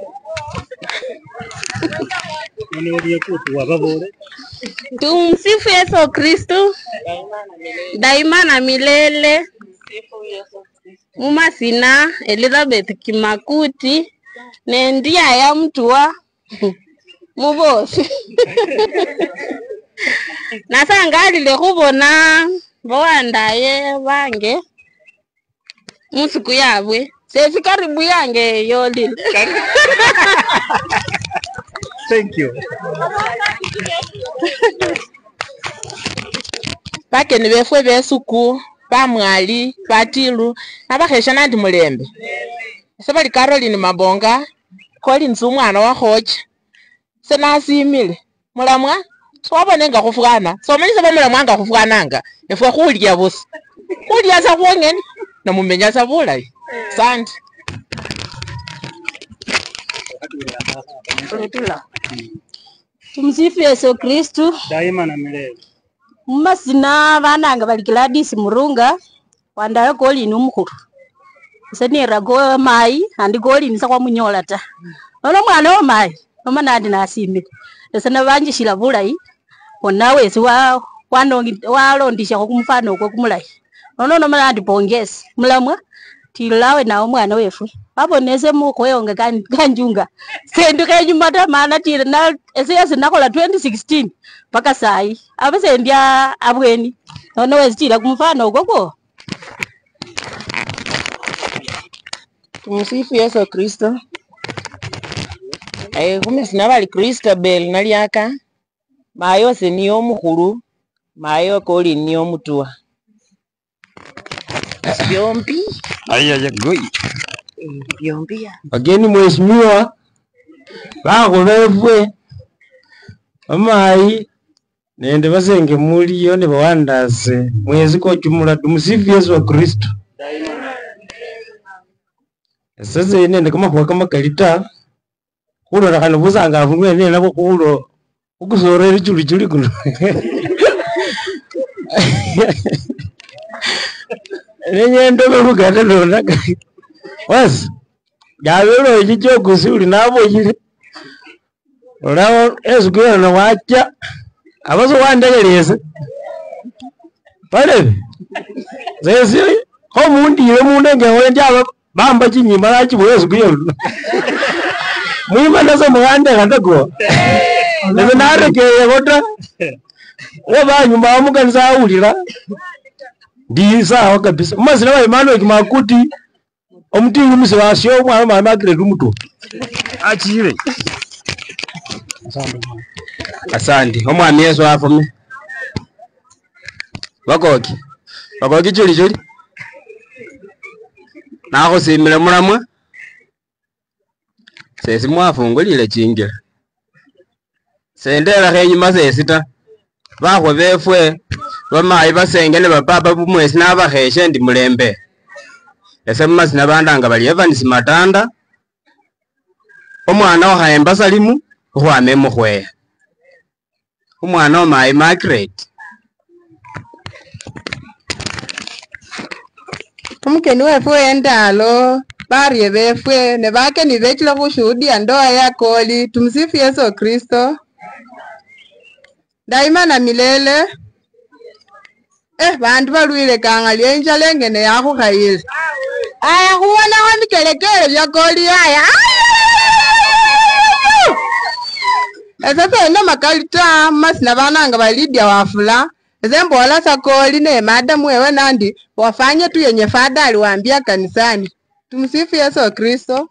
Tumsifu Yesu Kristo daima na milele. Mumasina Elizabeth Kimakuti nendia ya mtuwa mubosi nasangalile khubona bowandaye bange musiku yabwe sesi karibu yange yolile. Thank you. Bakeni befwe besuku bamwali batilu nabakhesha nandi mulembe sebali Caroline Mabonga Collins umwana wa Khocha senasimile mulamwa swabonenga khufwana somanyisa bamulamwa nga khufwananga efwe khulya busa khulya sa khwongene namumenya sa bulayi sandi Tumsifu Yesu Kristo daima na milele. Mumasina bananga bali Gladys Murunga wandayo Colin umukhulu senera go mai andi Colin sa kwa munyola ta ono mwana wa mai mama nandi nasimile esana banjishila bulayi onawe si walondisha kumfano kwa kumulayi ono no mwana pongezi mulamwa tilawe na omwana wefu baboneze mukhweyonga kanjunga sendu kenyuma ta mana tira na esiyasi nakola 2016 paka sai abasendia abweni ono wezitira kumfano gogo. Tumsifu Yesu Kristo. Kumesina bali Christabel naliaka mayo seniyo mukhulu mayo Colin niyo mutua byombi Aya goi. byombi ya Wageni mheshimiwa bakhubefwe amayi nende basenge muliyo ne bawandase mwezi ko jumula. Tumsifu Yesu Kristo. Sasa nende kama kwa kama kalita kulo nakana busanga afungwe ne nabo kulo ukusorera chuli kuno nenyendo bekugata lona was yabero ichicho kusuli nabo yire olawo ezugera na wacha abazo wandegeleze pale zesi ko mundire munenge wende aba bamba chinyima lachi bwezu kuyo mwima nazo mwande kandago nebe narekeye gota oba nyumba amukanisa awulira ndi sawa kabisa. Mazina wa Emmanuel Kimakuti omutingi musibasyo mwana mama Grade umuto achire asante omwami Yesu afome bakoki chuli nako simile mulamwa sesi mwafungulile chingira sendela khenyuma sesita bakhwe befwe bamayi basenge ne bapapa bumwesi nabakheshe ndi mulembe ese mumasina bandanga bali Evans Matanda omwana wakhayemba Salimu ukhwame mukhweya umwana wa mayi Margaret. Umukeni wefwe endalo barye befwe ne bakeni bechila kushuhudia ndoa ya Koli. Tumsifu Yesu Kristo daima na milele. Bandu balwile kangalia injala engene yakhukhayile aya khuwona wamikelekele bya Koli aya esasa ena makalita masina bananga balidia wafula ezembola sa Koli ne madam wewe nandi wafanye tu yenye fadhali waambia kanisani. Tumsifu Yesu Kristo.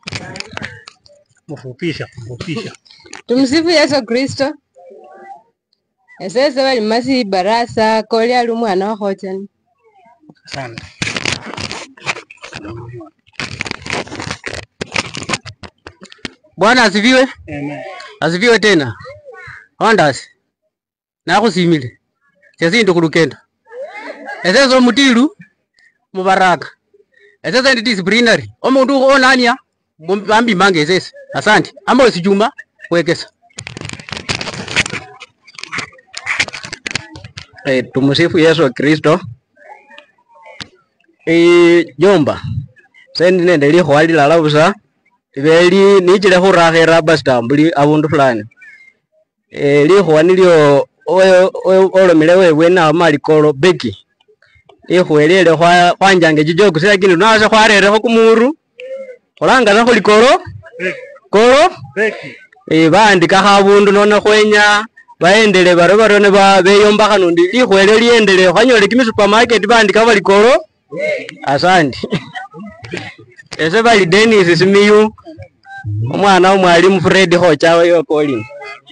Mfupisha. Tumsifu Yesu Kristo. Esese bali masi barasa koli ali umwana wakhochani. Asante. Bwana asifiwe. Amen. Asifiwe tena. Ondasi. Nakusimile. Sisi ndo kulukenda. Esezo mutilu mubaraka. Esezo ndi disciplinary. Omuntu onania bambi mange esese. Asante. Amba usijuma kwekesa. Tumusifu Yesu Kristo. Jomba. Sendi nende li khwali la labusa. Ibeli nichile khurakhera bastambuli abundu fulani. Li khwani lyo olomile wewe na malikolo beki. Ikhwelele khwanjange jijoku lakini nase khwarere kumuru. Khulanga na khulikolo. Kolo beki. Bandika khabundu nona khwenya baendele baro ne beyomba kanundi likhwele liendele khanyole kimi supermarket bandika balikolo. Asante. Ese bali Dennis Simiyu omwana omwalimu Fred Khochawe yo Colin.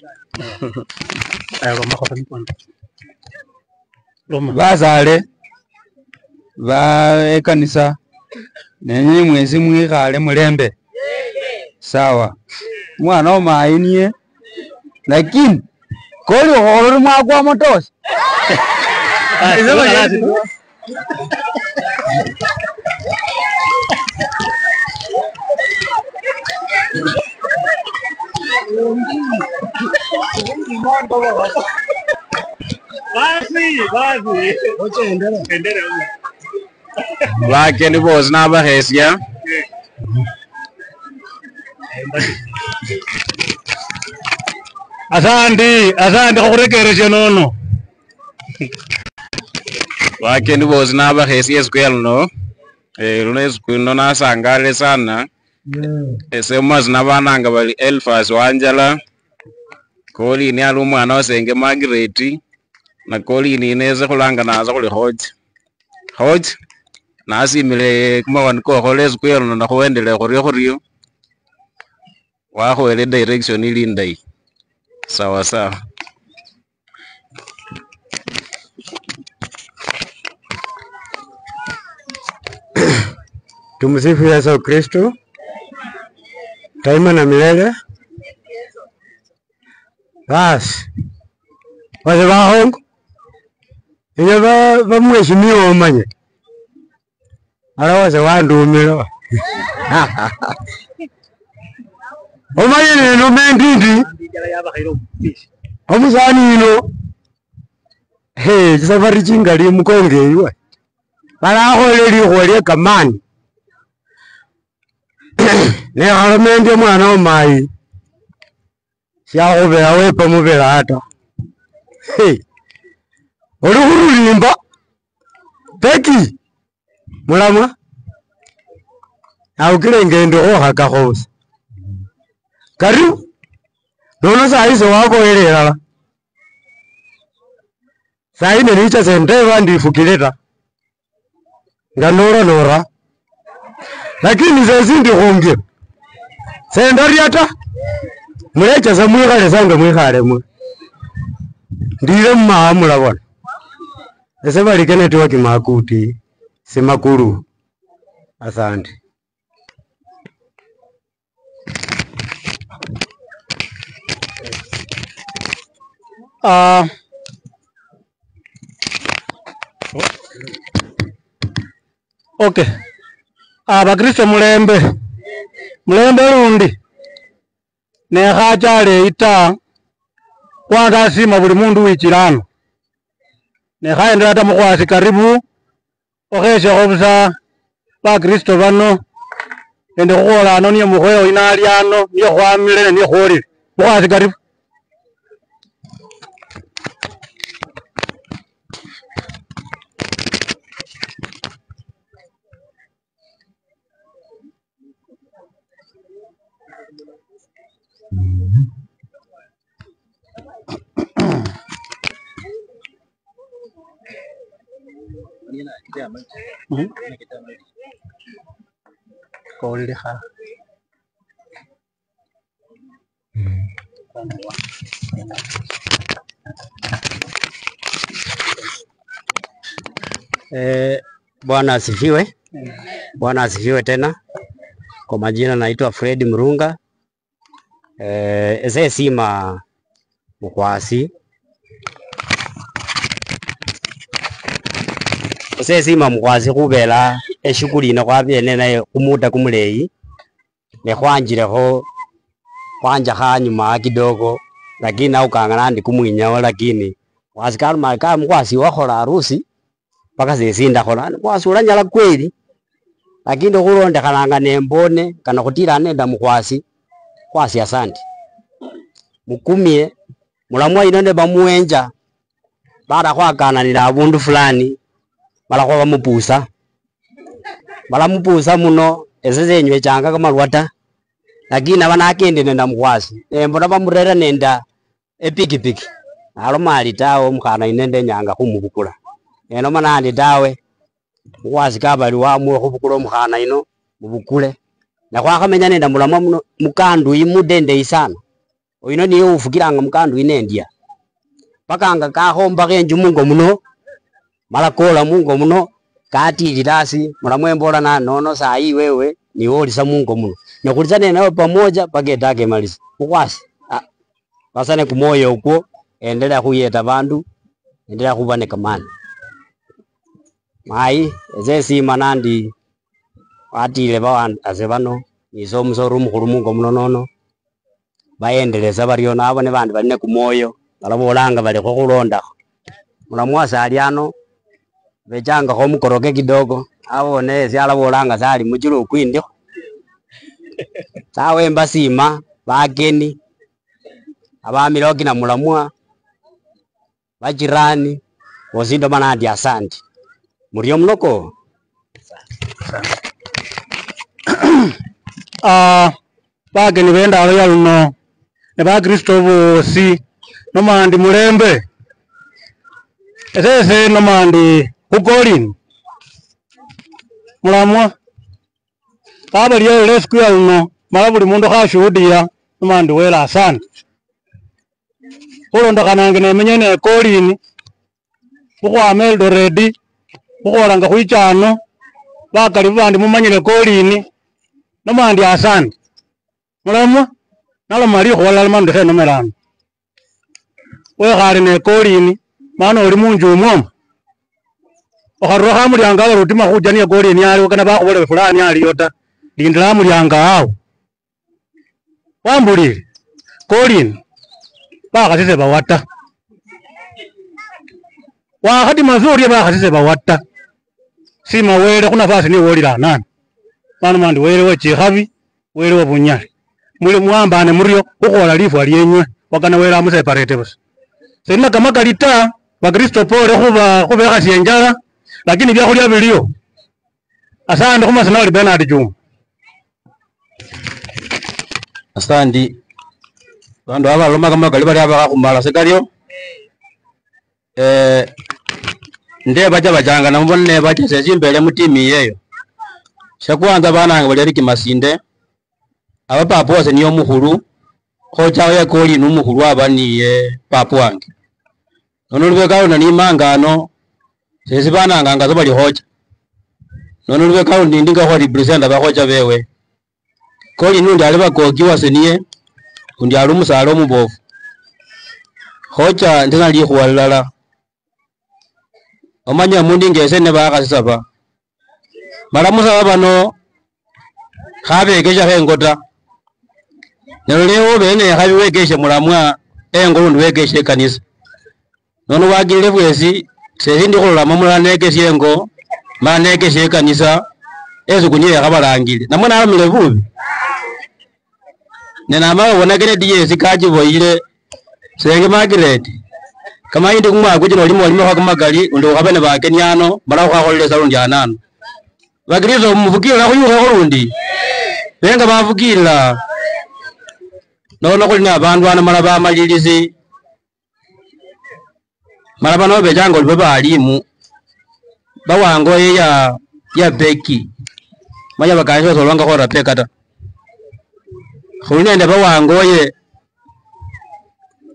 Bazale ba ekanisa nenye mwezi mwikhale mulembe sawa mwana omainie lakini koli kholo mwakwa motosi Bakeni bosi nabakhesya. Asante khurekeresha nono. Bakeni bosi nabakhesya siku luno. Luno siku ino nasangale sana. Ese mazina bananga bali Elfas Wanjala. Colin ali umwana wasenge Margaret. Na Colin ineze khulanga naza khuli Khoch. Nasimile kumawani ko khole siku luno nakhuendele khuriyo. Wakhwele direction ili ndai. Sawa sawa. Tumsifu Yesu Kristo. Daima na milele. Basi. Wale bahongo. Iyo bamweshimiwa omanye. Alawaze wandumira. Omanye neno mendindi. Omusani ino. Safari chingali mukonge iwe. Balakhole likhole kamani. Ne khalomende mwana omayi. Siyakhubela wepa mubela ata. Oli khurulimba. Peki. Mulamwa. Awukile ngendo okhakakho busa. Karibu. Nono sayize waboyelela. Sayine nicha sendeva ndifukile ta. Nga nora. Lakini zezindi khungira. Sendaria ta. Mulecha za mwikhale sange mwikhale mwe. Ndile mmahamula bona. Ese balike network makuti. Si makulu. Asante. Okay. Abakristo mulembe lundi nekhachale ita kwangasima buli mundu wichilano nekhaendela ta mukhwasi karibu okheshekho busa bakristo bano nende khukhwolano niyo mukhweyo inali ano niyo khwamile niyo khwolile mukhwasi karibu. Kolekha. Bwana asifiwe. Bwana asifiwe tena. Kwa majina naitwa Fred Murunga. Ese sima mukwasi. Ese sima mukwasi kubela eshukuli ino kwabyene naye kumuta kumuleyi. Ne kwanjireho kwanja hanyuma kidogo lakini au kangana ndi kumwinyawo lakini wasikali malika mukwasi wakhola harusi paka sesinda khola kwasula nyala kweli lakini kulondekananga nembone kana kutira nenda mukwasi kwasi asante mukumie mulamwa inone bamuenja baada kwakana nila abundu fulani bala kwa bamupusa muno esezenywe changa kama lwata lakini abana akende nenda mukwasi mbona bamurera nenda epikipiki alo mali tawo mkhana inende nyanga kumubukula eno manandi tawe mukwasi kabali wamwe khubukula mkhana ino mubukule na kwakamenya nenda mulamwa muno mukandu imudende isana oyino niyo ufukiranga mukandu inendia pakanga kakhomba kenju mungo muno malakola mungo muno katililasi mulamwe mbola na nono sai wewe ni olisa mungo muno nakulizane nawe pamoja paketake malisa mukwasi basane kumoyo uko endelea kuyeta bandu endelea kubane kamani mai ezesi manandi atile bawandu azebano nizo muzoro mukuru mungo muno nono baendeleza bariyo nabo ne bandi bali ne kumoyo balabolanga bali ko kulonda mulamwasa aliano bejanga ko mukoroke kidogo abone syalabolanga sali mujiro kwindi sawe mbasima bageni abamiloki na mulamwa bajirani wozindo manandi asante muriyo mnoko bageni benda abo yaluno ne ba Kristo bosi nomandi mulembe esese nomandi kukolini mulamwa abali yale siku yaluno mala buli mundu khashuhudia nomandi wela asante ulondakanange nemenye ne kolini ukhwama Eldoret ukhoranga khwichano bakali bandi mumanyile kolini nomandi asante mulamwa naloma likhola mandu khenomelano wekhale ne kolini mana oli munju umwomo okharura mulyanga awo rutima khujania kolini aliwo kana bakhubole fulani aliyo ta lindila mulyanga awo wambulile kolini bakhasise bawata wakhati mazuri bakhasise bawata sima wele khunafasi ni wolila nani manu mandi wele wechikhabi wele wabunyali muli muambane muryo ukhola lifwa lyenywe wakana wele amuseparate busa sina kama kalita bakristo pole khubekhasya enjala lakini byakhulya biliyo asante khumasina oli Bernard Juma asante bandu abaloma kama kali bali abakhumala sekalyo ndeba bajanga namubone baje sezimbele mutimi yeyo shakwanza bananga bali kimasinde aba papa wose niyo mukhulu khocha ya koli numukhulu abaniye papa wange nono lwekalo nani mangano sesi bananga ngazo bali hocha nono lwekalo ndinga ho represent abahocha bewe koli nundi ali bakoki waseniye undi ali umusalo mubofu hocha ndina li khwalala omanya mundi ngese ne bakasaba malamusa bano khabekesha khengota naleo bene khabiwekeshe mulamwa engolo wekeshe kanisa nono wagile bwesi sesi ndi kholola mamula nekeshe engo manekeshe kanisa ezo kunye khabalangile namwe nalamile bubi nena mabona kene diye sikaji boyile senge Margaret kama indi kumwa kujino limo kwa magali undo kabene bakeniano bala kwa kholesa lundi anano bagirizo muvukira kuyuka khulundi benga bavukira nono kulina abantu ana mala bamalilizi mala bano bejango libe balimu bawango ya beki manya bakanjo solwanga ko rapeka ta khulinde bawango ye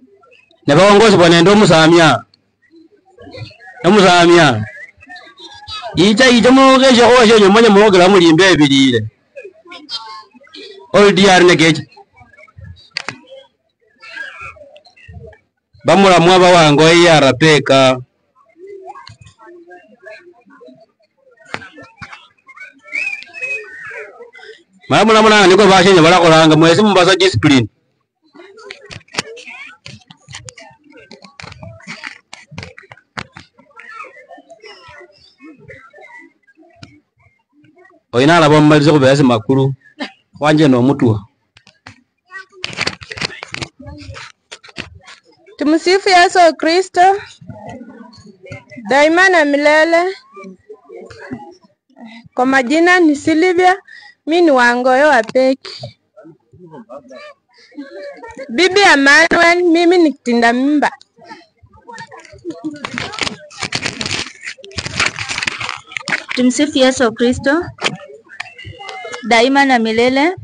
ne bawango sibone ndo musamya ija mugeshe ko shenyo manya mwogera mulimbe ebirire old yar negeje bamula mwaba wango yara peka mwana niko bashenye balakolanga mwezi mubasa discipline oyina alaba mumalize kubeyasi makulu wanje nomutua. Tumsifu Yesu Kristo daima na milele. Kwa majina ni Silvia, mimi ni Wangoyo wa Peki. Bibi ya Manuel, mimi ni kitinda mimba. Tumsifu Yesu Kristo daima na milele.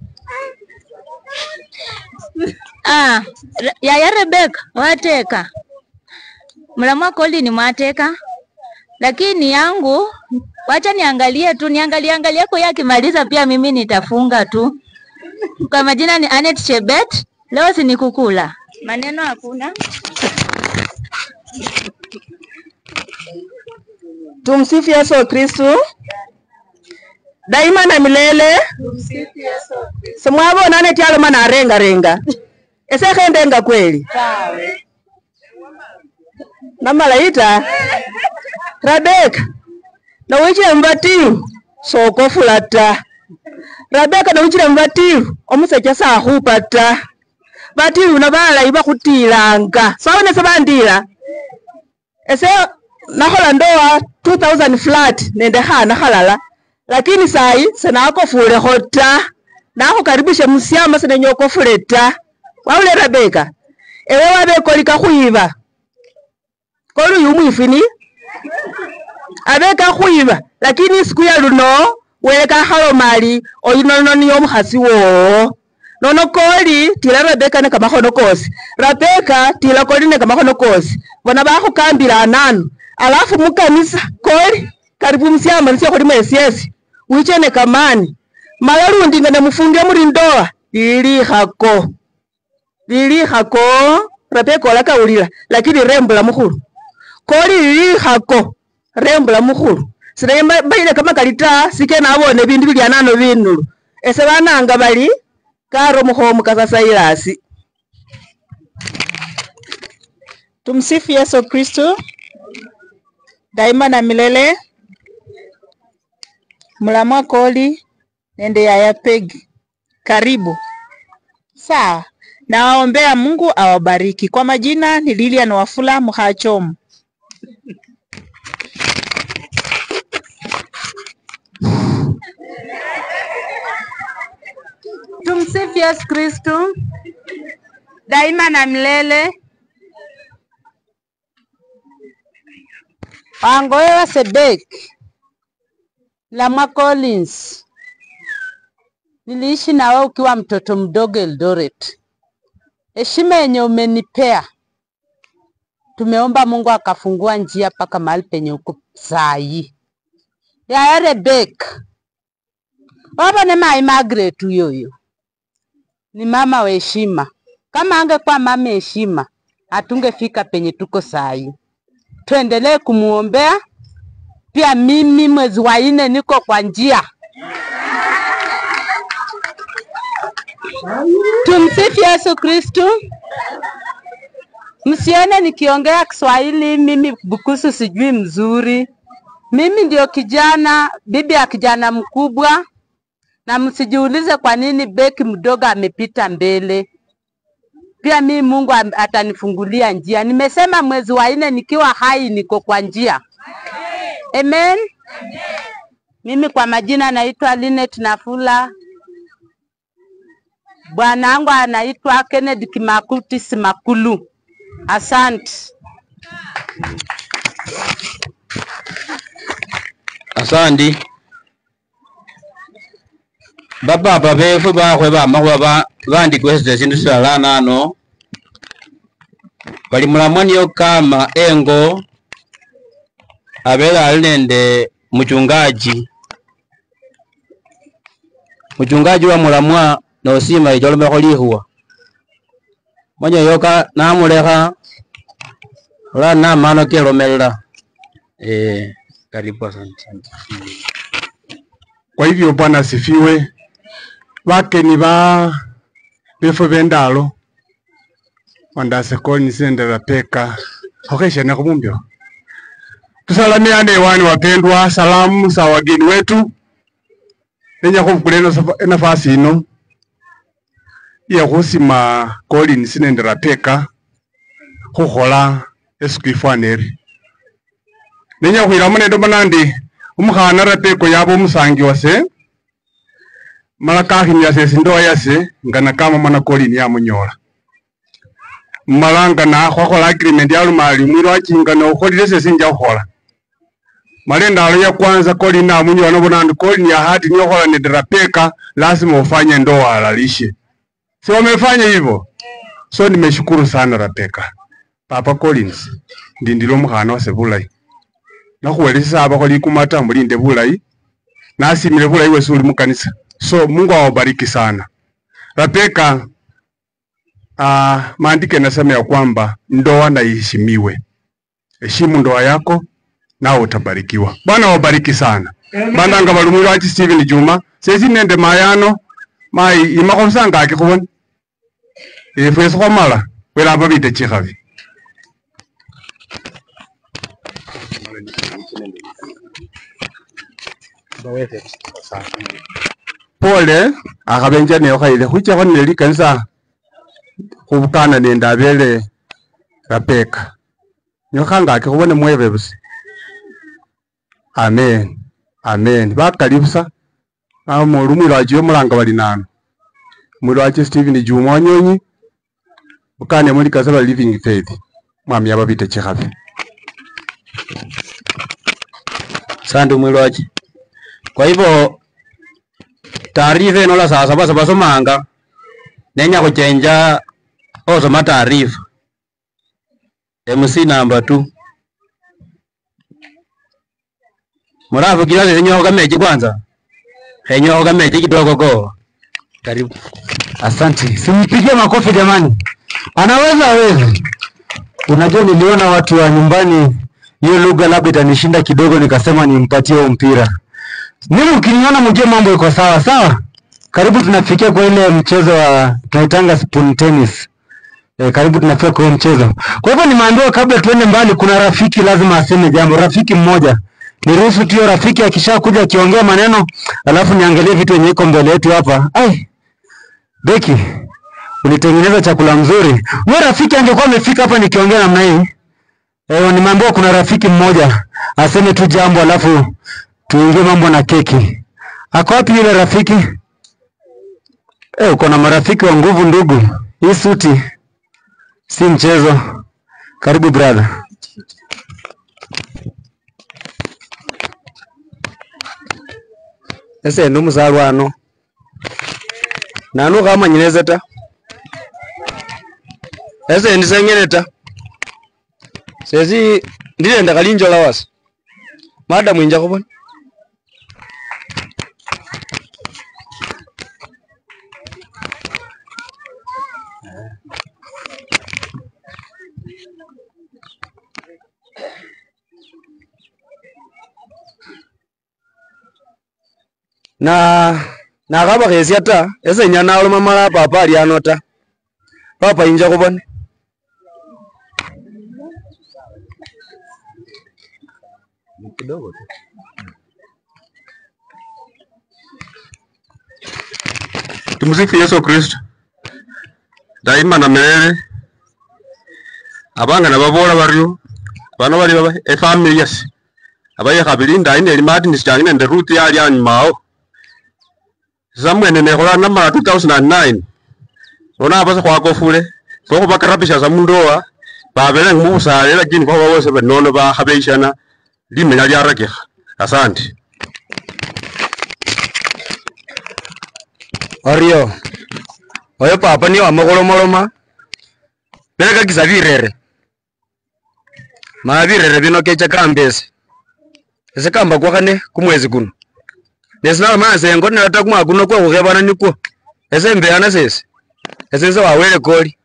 Yaya Rebecca wateka mlamwa koli ni mwateka, lakini yangu wacha niangalie tu, niangalie kwa yakimaliza pia mimi nitafunga tu. Kwa majina ni Anet Chebet, leo si nikukula maneno hakuna. Tumsifu Yesu Kristo daima na milele. Semwabo nane tialo mana renga ese khendenga kweli na malaita Rebecca na wichire mbatiru soko fulata. Rebecca na wichire mbatiru omusecha sa khupata batiru na bala iba kutilanga saone sabandira ese nakhola ndoa 2000 flat nende khana khalala, lakini sai senako fule khota nako karibisha musiama sene nyoko fuleta waule. Rebecca ewe wabe kolika khuiba kolu yumwifini abeka khuiba, lakini siku ya luno weka khalo mali oyinono niyo mukhasi wo nono koli tila Rebecca ne kamakhono kosi, Rebecca tila koli ne kamakhono kosi bona bakhukambila anano. Alafu mukanisa koli karibu musiama nisio koli mwesiesi wichene kamani malalundi ngana mufunge muri ndoa lilikhako Rebecca olakaulila, lakini rembula mukhulu koli lilikhako rembula mukhulu sine baile kama kalita sike nabone bindu bilyanano binulu ese bananga bali karo muhomu kasasa ilasi. Tumsifu Yesu Kristo daima na milele. Mlamwa koli nende Yaya Pegi, karibu. Sawa, nawaombea Mungu awabariki. Kwa majina ni Lilian Wafula Mhachomu. Tumsifu Yesu Kristo daima na milele. Wangoyo wa Sebek Lamwa Collins, niliishi na wewe ukiwa mtoto mdogo Eldoret. Heshima yenye umenipea, tumeomba Mungu akafungua njia paka mahali penye uko sahi. Yaya Rebecca baba ne mai Margaret yoyo ni mama wa heshima. Kama angekuwa mama heshima hatungefika penye tuko sahi. Tuendelee kumuombea. Pia mimi mwezi wa 4 niko kwa njia. Tumsifu Yesu Kristo. Msione nikiongea Kiswahili mimi bukusu sijui mzuri. Mimi ndio kijana, bibi ya kijana mkubwa, na msijiulize kwa nini Beki mdogo amepita mbele. Pia mimi Mungu atanifungulia njia. Nimesema mwezi wa 4 nikiwa hai niko kwa njia. Amen. Mimi kwa majina naitwa Linet Nafula. Bwanangu anaitwa Kennedy Kimakuti Simakulu. Asante. Asandi baba befu bakhwe bamakhuba bandi kwesite sindu silalana ano bali mulamwa niyo kama engo abela ali nende mchungaji wa mulamwa nosima ijolomekho lihuwa manya yoka namulekha ola namano kelomelela. Karibu, asante. Kwa hivyo Bwana asifiwe. Wakeni befo bendalo wandase koni sendera peka hokesha na kumumbyo. Tusalamiane wani wapendwa, salamu za wageni wetu. Nenya kukulena nafasi ino ya kusima koli nisendera peka kukhola esikifwaneri. Nenya kuira munedo banandi umukhana rapeko yabo umusangi wase malakahi yase sindoa yase ngana kama mwana koli ni yamunyola malanga na khokhola agreement ya lumali mwiro achinga no kholile sese nja khola malenda alo ya kwanza koli na munyola no bonandi koli ni ya hati ni khola ne rapeka lazima ufanye ndoa halalishe. Si wamefanya hivyo? So nimeshukuru sana Rapeka. Papa Collins ndindilo mukhana wase bulayi nakuwelesa abakholi kumata mulinde bulayi nasimile bulayi wesi uli mukanisa. So Mungu awabariki sana. Rapeka, maandiko yanasema ya kwamba ndoa na iheshimiwe. Heshimu ndoa yako na utabarikiwa. Bwana awabariki sana. Bandanga balumiro achi Steven Juma sesi nende mayano mai imakomsanga akikubona efweso kwamala wela babite chikhavi. Pole akabenja ne okhaile khucha khonne likanisa khubukana nende abele Rapeka nyokhanga akikubone mwebe busi. Amen. Amen. Bakalibusa mulumiro ajiwe mulanga bali nano mwiro ache Steven Juma Wanyonyi ukane muri kasaba Living Faith mwami ababite chikhavi. Sandu mwiro ache. Kwa hivyo taarifa inola sasa basa basomanga nenya kuchenja osoma taarifa MC number 2 murafu kila senyoka mechi kwanza senyoka mechi kidogo go. Karibu. Asante. Simpigie makofi jamani. Anaweza wewe. Unajua niliona watu wa nyumbani hiyo lugha labda itanishinda kidogo nikasema nimpatie mpira. Mimi ukiniona mjue mambo iko sawa sawa. Karibu tunafikia kwa ile mchezo wa tunaitanga spoon tennis. Karibu tunafikia kwa mchezo. Kwa hivyo nimeambiwa kabla tuende mbali kuna rafiki lazima aseme jambo. Rafiki mmoja. Niruhusu tu rafiki akishakuja akiongea maneno alafu niangalie vitu yenye iko mbele yetu hapa. Ai. Beki. Ulitengeneza chakula mzuri. Wewe rafiki angekuwa amefika hapa nikiongea namna hii. Nimeambiwa kuna rafiki mmoja aseme tu jambo alafu tuingie mambo na keki. Ako wapi yule rafiki? Uko na marafiki wa nguvu ndugu. Hii suti si mchezo. Karibu brother. Ese ndo muzalwano. Nanu kama nyineza ta. Ese ndisengene ta. Sezi ndilenda kalinjo lawasa. Madam inja kubona. Na kaba kesi ata ese nyana aloma mala papa ali anota papa inja kubona kidogo tu. Tumsifu Yesu Kristo. Daima na milele. Abanga nababola baryo bano bali baba family yes abaye kabilinda ine limati nisitangine nde route yali anyimao zamwene nekhola namala 2009 ona abasa khwakofule soko bakarabisha za mundoa babele ngubusale lakini kwa bose benono bakhabeshana limenya lyarakekha. Asante. Orio oyo papa ni wamogolomoloma beleka kisabirere mabirere bino kecha kambese ese kamba kwa kane kumwezi kuno nesina maze ngo nata kuma kuno kwa kugebana niko ese mbeana sese ese se wawele koli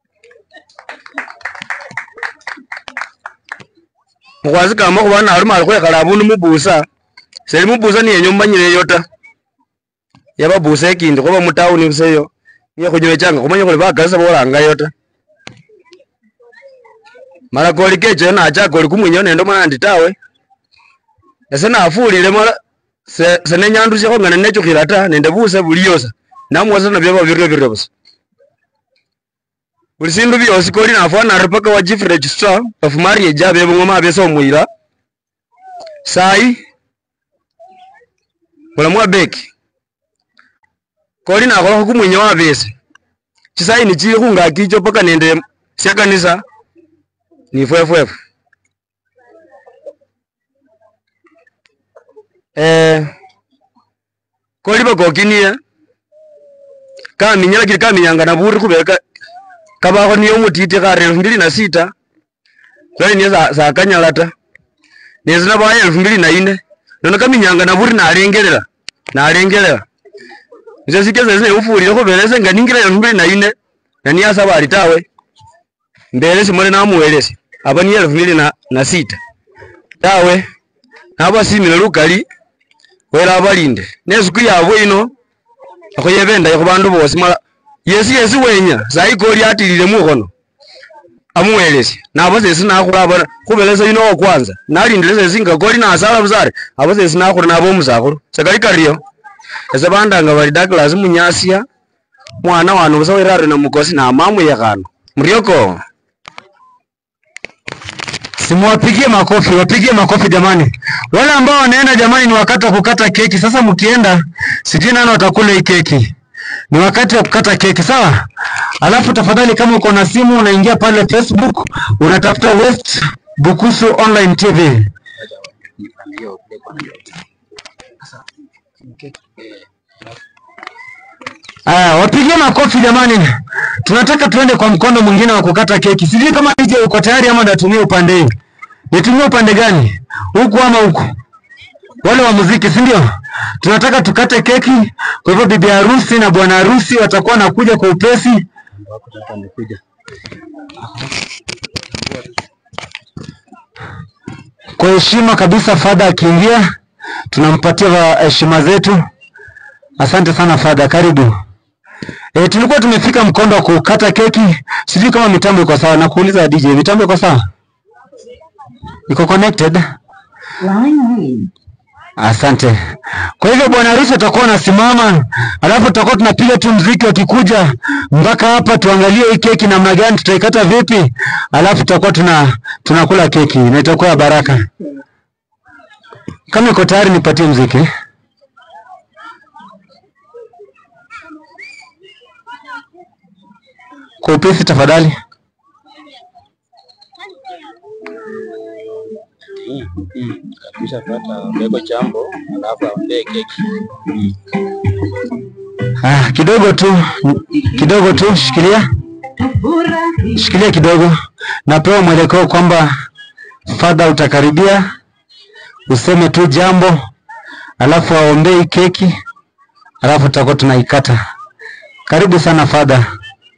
mukwazi kama kubana ali mali kwekala abundu mubusa seli mubusa ni enyumba nyine yota yababusa ekindi kuba mu town buseyo niye kunyowe changa kumanya kule bagasa bolanga yota mara koli keje na acha koli kumwinyo nendo mwana nditawe ese nafulile mara se nenyanduze ko ngana necho kirata nende busa buliyosa namwoza na byaba biryo busa bulisindu byose koli nafana ripaka wa chief registrar of marriage abe ngoma abeso muira sai wala mwa beki koli na ko kumwinyo abese chisai ni chiri kunga kicho paka nende syakanisa ni FFF koli bakokinia kaminyala kili kaminyanga na buri kubeka kabaho niyo mutite ka 2006 kali ni za kanyalata nezina ba 2004 nona kaminyanga na buri nalengerera nje sikeze zine ufulire ko beleze nganingira 2004 na niya sabali tawe mbele simone namuwelese abani 2006 tawe nabo simile lukali wera abalinde nezuku yabo ino akoyebenda yo bandu bose mala yesi wenya zaikoli atilile mukono amuwelese nabo sesi nakula abana kubeleza ino okwanza nalindile zinga koli na asala buzare abo sesi nakula nabo muzakulu sakali kariyo ese bandanga bali Douglas Munyasia mwana wanu busawirare na mukosi na mamu yakano mrioko. Simuwapigie makofi jamani. Wale ambao wanaenda jamani ni wakati wa kukata keki. Sasa mkienda sijui nani watakula hii keki. Ni wakati wa kukata keki, sawa? Alafu tafadhali kama uko na simu unaingia pale Facebook, unatafuta West Bukusu Online TV. Wapigie makofi jamani. Tunataka tuende kwa mkondo mwingine wa kukata keki. Sijui kama DJ uko tayari ama natumia upande hii. Nitumie upande gani? Huku ama huku? Wale wa muziki, si ndio? Tunataka tukate keki. Kwa hivyo bibi harusi na bwana harusi watakuwa nakuja kwa upesi. Kwa heshima kabisa Father akiingia tunampatia heshima zetu. Asante sana Father, karibu. Tulikuwa tumefika mkondo wa kukata keki. Sijui kama mitambo iko sawa. Nakuuliza DJ, mitambo iko sawa? Iko connected? Asante. Kwa hivyo bwana harusi atakuwa anasimama, alafu tutakuwa tunapiga tu muziki wakikuja mpaka hapa tuangalie hii keki namna gani tutaikata vipi, alafu tutakuwa tunakula keki na itakuwa baraka. Kama uko tayari nipatie muziki. Kwa upesi tafadhali. Kisha pata mbego chambo alafu aondoe keki. Kidogo tu shikilia kidogo. Napewa mwelekeo kwamba Father utakaribia, useme tu jambo alafu aombee keki alafu tutakuwa tunaikata. Karibu sana Father.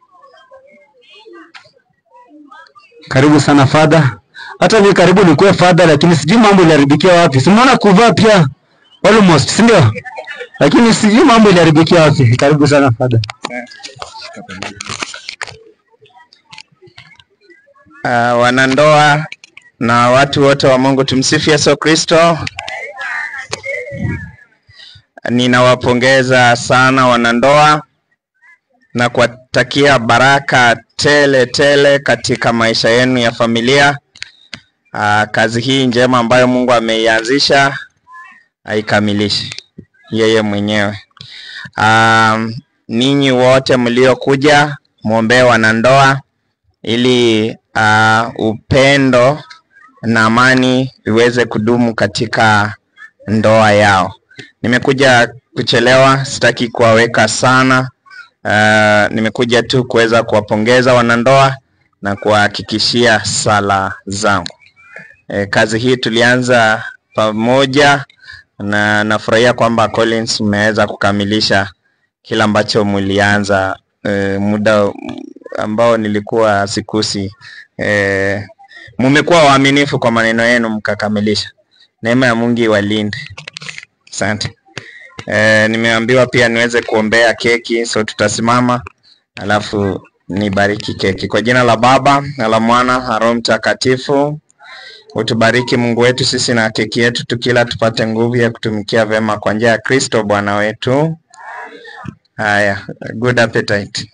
Karibu sana Father. Hata mimi karibu nikuwe Father lakini sijui mambo iliharibikia wapi. Si unaona kuvaa pia almost, si ndio? Lakini sijui mambo iliharibikia wapi. Karibu sana Father. Wanandoa na watu wote wa Mungu, tumsifu Yesu Kristo. Ninawapongeza sana wanandoa na kuwatakia baraka tele tele katika maisha yenu ya familia. Kazi hii njema ambayo Mungu ameianzisha aikamilishe yeye mwenyewe. Ninyi wote mliokuja muombe wanandoa ili upendo na amani iweze kudumu katika ndoa yao. Nimekuja kuchelewa, sitaki kuwaweka sana. Nimekuja tu kuweza kuwapongeza wanandoa na kuhakikishia sala zangu. Kazi hii tulianza pamoja, na nafurahia kwamba Collins mmeweza kukamilisha kila ambacho mlianza muda ambao nilikuwa sikusi. Mmekuwa waaminifu kwa maneno yenu mkakamilisha. Neema ya Mungu iwalinde. Asante. Nimeambiwa pia niweze kuombea keki, so tutasimama alafu nibariki keki. Kwa jina la Baba na la Mwana na Roho Mtakatifu. Utubariki Mungu wetu sisi na keki yetu tukila tupate nguvu ya kutumikia vema kwa njia ya Kristo Bwana wetu. Haya, good appetite.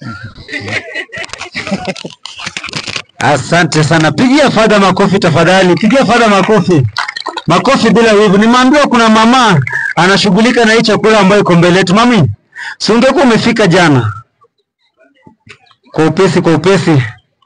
Asante sana. Pigia Father makofi tafadhali. Pigia Father makofi. Makofi bila wivu. Nimeambiwa kuna mama anashughulika na hii chakula ambayo iko mbele yetu. Mami, si ungekuwa umefika jana? Kwa upesi, kwa upesi.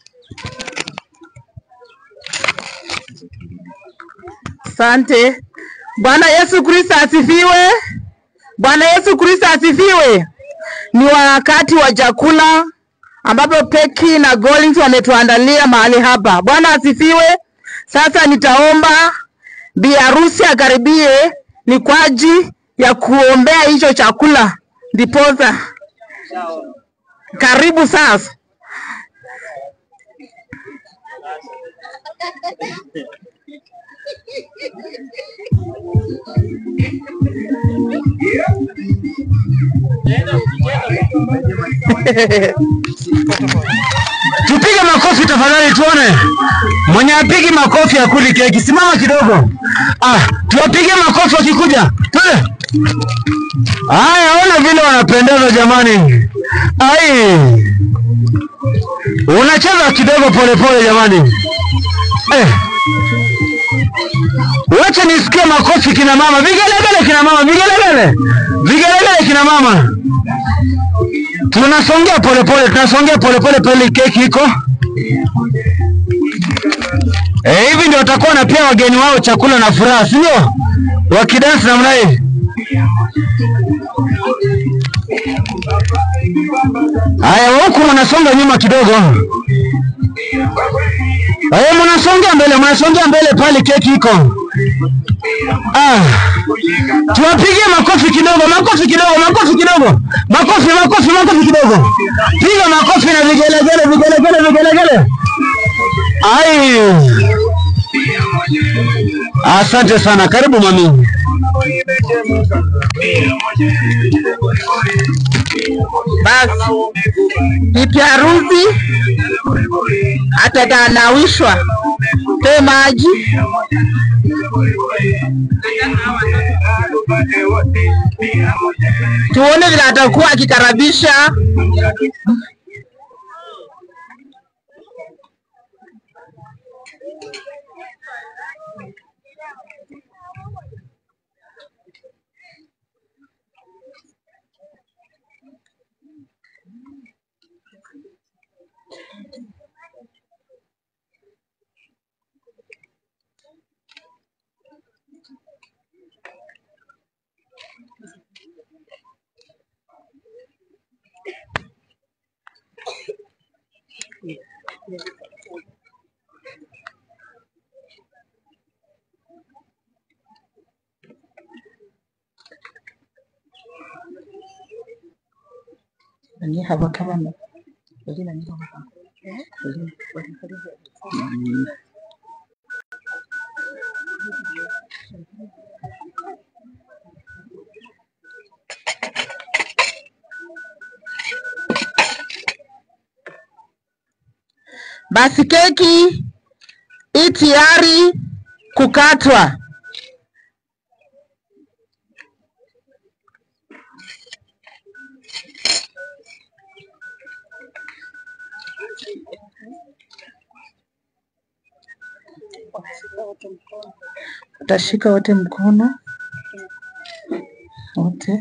Asante. Bwana Yesu Kristo asifiwe. Bwana Yesu Kristo asifiwe. Ni wakati wa chakula ambapo Peki na Collins wametuandalia mahali hapa. Bwana asifiwe. Sasa nitaomba bi harusi akaribie ni kwa ajili ya kuombea hicho chakula. Ndiposa. Karibu sasa. Tupige makofi tafadhali tuone. Mwenye apigi makofi akuli keki. Simama kidogo. Tuwapige makofi wakikuja. Tule. Haya, ona vile wanapendeza jamani. Unacheza kidogo pole pole jamani. Wacha nisikie makofi kina mama. Vigelegele kina mama, vigelegele. Vigelegele kina mama. Tunasongea pole pole, tunasongea pole pole pale keki iko. Hivi ndio watakuwa na pia wageni wao chakula na furaha, si ndio? Wakidansi namna hii. Haya, huku mnasonga nyuma kidogo. Haya, mnasongea mbele pale keki iko. Tuwapigie makofi kidogo, makofi kidogo, makofi kidogo. Makofi kidogo. Piga makofi na vigelegele. Asante sana. Karibu mami. Basi bibi harusi atatanawishwa pe maji. Tuone vile atakuwa akikaribisha. Ni haba kama na basi keki tayari kukatwa. Utashika wote mkono wote.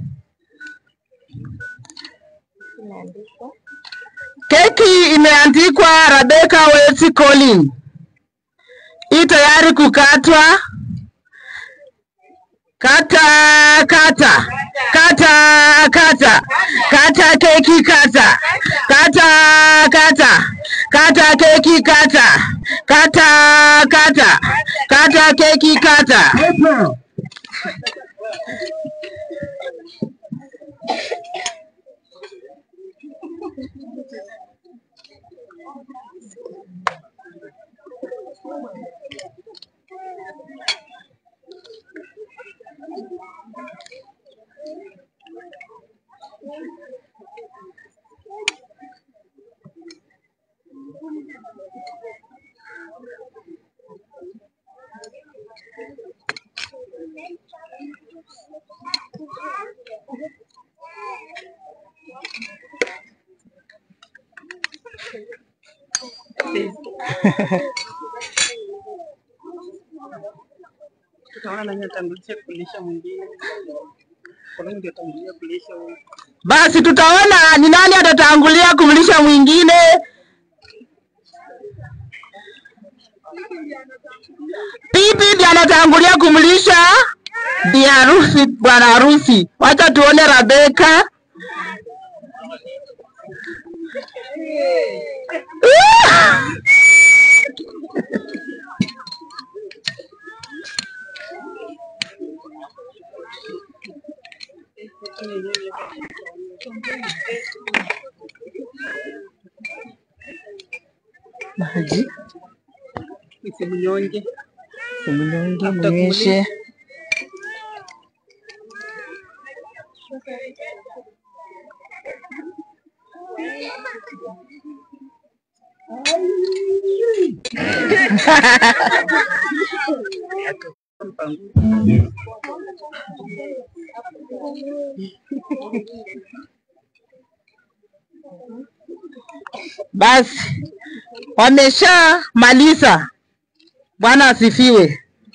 Keki imeandikwa Rebecca Wesi Collins. Tayari kukatwa. Kata keki kata. Kata keki kata. Kata keki, kata. Basi tutaona ni nani atatangulia kumlisha mwingine. Bibi ndiye anatangulia kumlisha bi harusi, bwana harusi. Wacha tuone Rebeka. Maji. Simunyonge. Simunyonge mwishe. Basi wamesha maliza. Bwana asifiwe.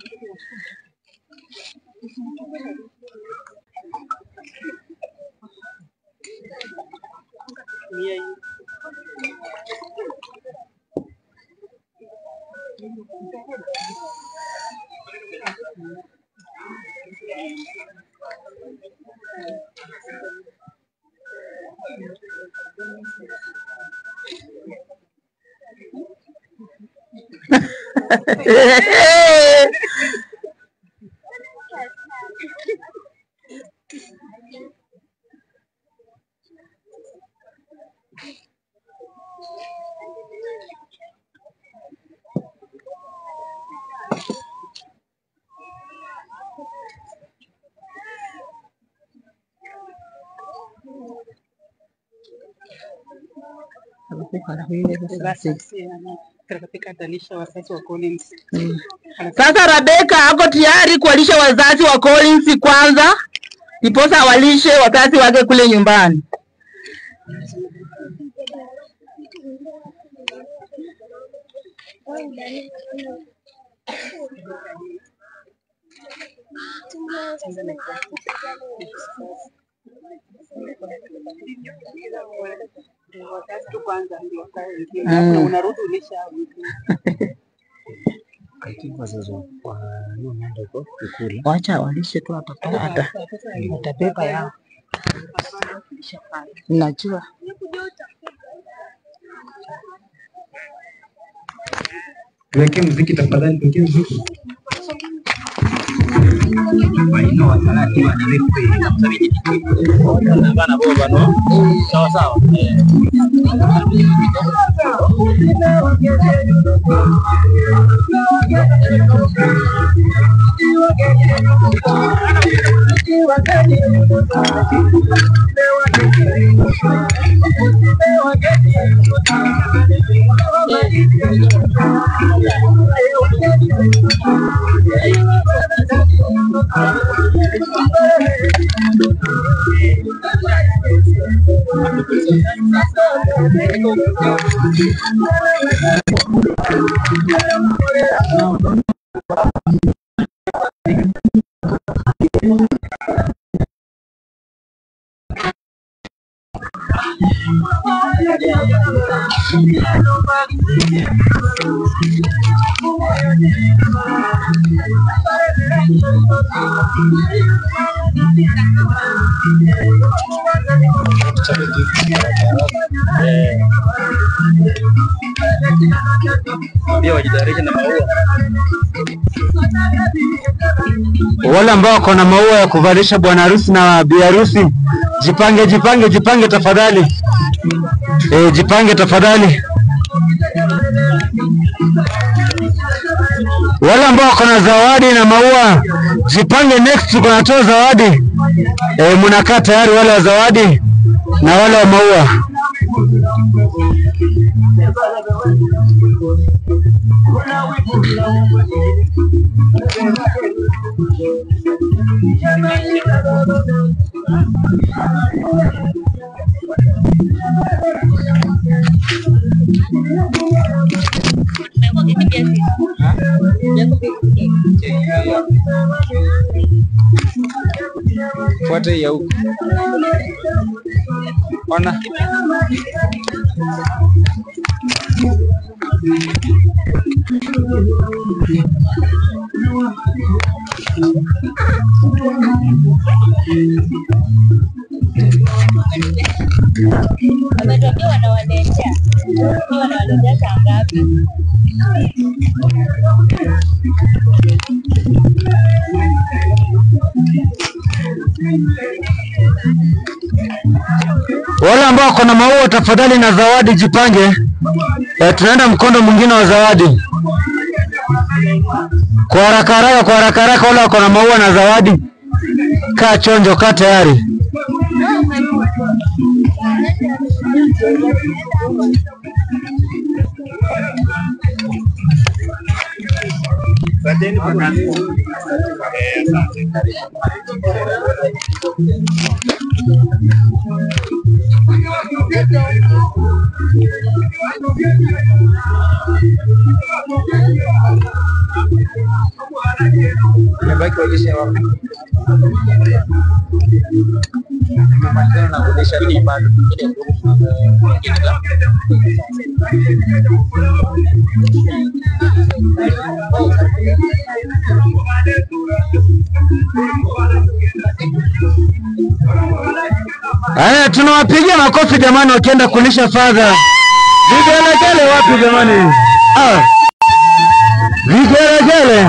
Sasa Rebeka ako tayari kuwalisha wazazi wa Collins kwanza, ndiposa walishe wazazi wake kule nyumbani. Wacha walishe tu hata atapeka yao. Najua. Tuweke muziki tafadhali, tuweke muziki. Sawa sawa. Pia wajitayarishe na maua. Wale ambao wako na maua ya kuvalisha bwana harusi na bi harusi, jipange tafadhali. Jipange tafadhali. Wale ambao wako na zawadi na maua, jipange, next tuko natoa zawadi. Mnakaa tayari wale wa zawadi na wale wa maua. Fuate ya huko. Ona. Wametokea wanawaletea. Wanawaletea saa ngapi? Wale ambao wako na maua tafadhali na zawadi jipange. Tunaenda mkondo mwingine wa zawadi. Kwa haraka wale wako na maua na zawadi, kaa chonjo, kaa tayari. Nimebaki wajeshe wapi? Nimemalizana na kulisha hii bado. Tunawapigia makofi jamani wakienda kulisha fadha. Vigelegele wapi jamani? Vigelegele.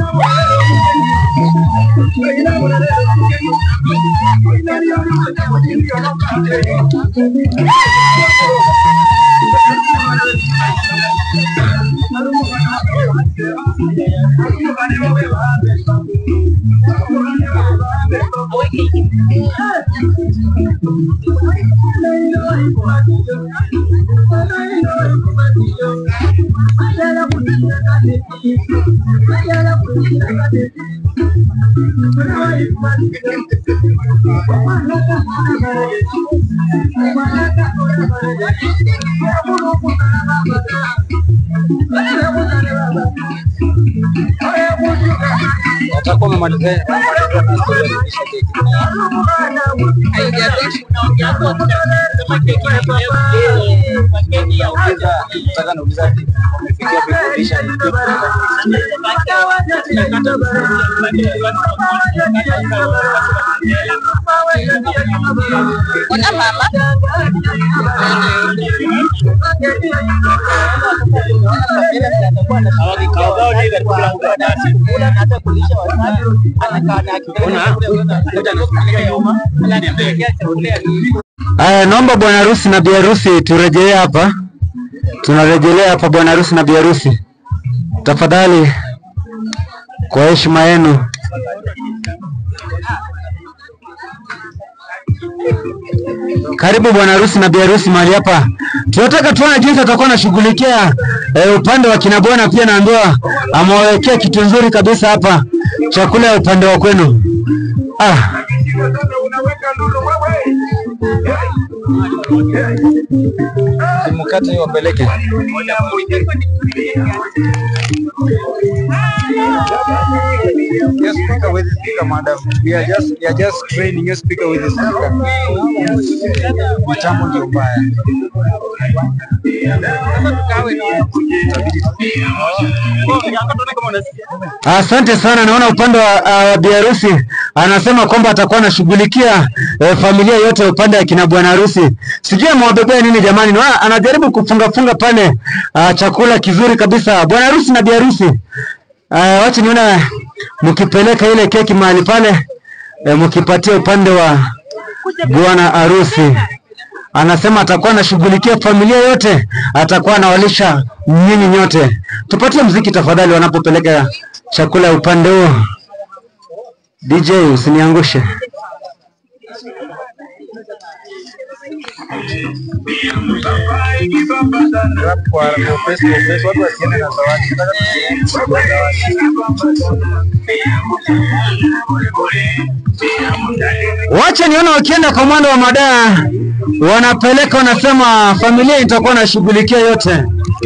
Watakuwa wamemaliza naomba bwana harusi na bi harusi turejelee hapa. Tunarejelea hapa bwana harusi na bi harusi. Tafadhali kwa heshima yenu. Karibu bwana harusi na bi harusi mahali hapa. Tunataka tuone jinsi atakuwa anashughulikia upande wa kina bwana, pia naambiwa amewekea kitu nzuri kabisa hapa. Chakula ya upande wa kwenu. Mkate wapeleke. Yes, speaker with the speaker, madam. We are just training your speaker with the speaker. Mtambo ndio mbaya. Asante sana, naona upande wa bi harusi anasema kwamba atakuwa anashughulikia familia yote upande wa kina bwana harusi. Sijui amewabebea nini jamani. Anajaribu kufunga pale chakula kizuri kabisa. Bwana harusi na bi harusi. Wacha niona mkipeleka ile keki mahali pale, mkipatia upande wa bwana harusi. Anasema atakuwa anashughulikia familia yote, atakuwa anawalisha nyinyi nyote. Tupatie muziki tafadhali wanapopeleka chakula upande huo. DJ usiniangushe. Wacha niona wakienda kwa mwendo wa madaa, wanapeleka wanasema familia itakuwa nashughulikia yote.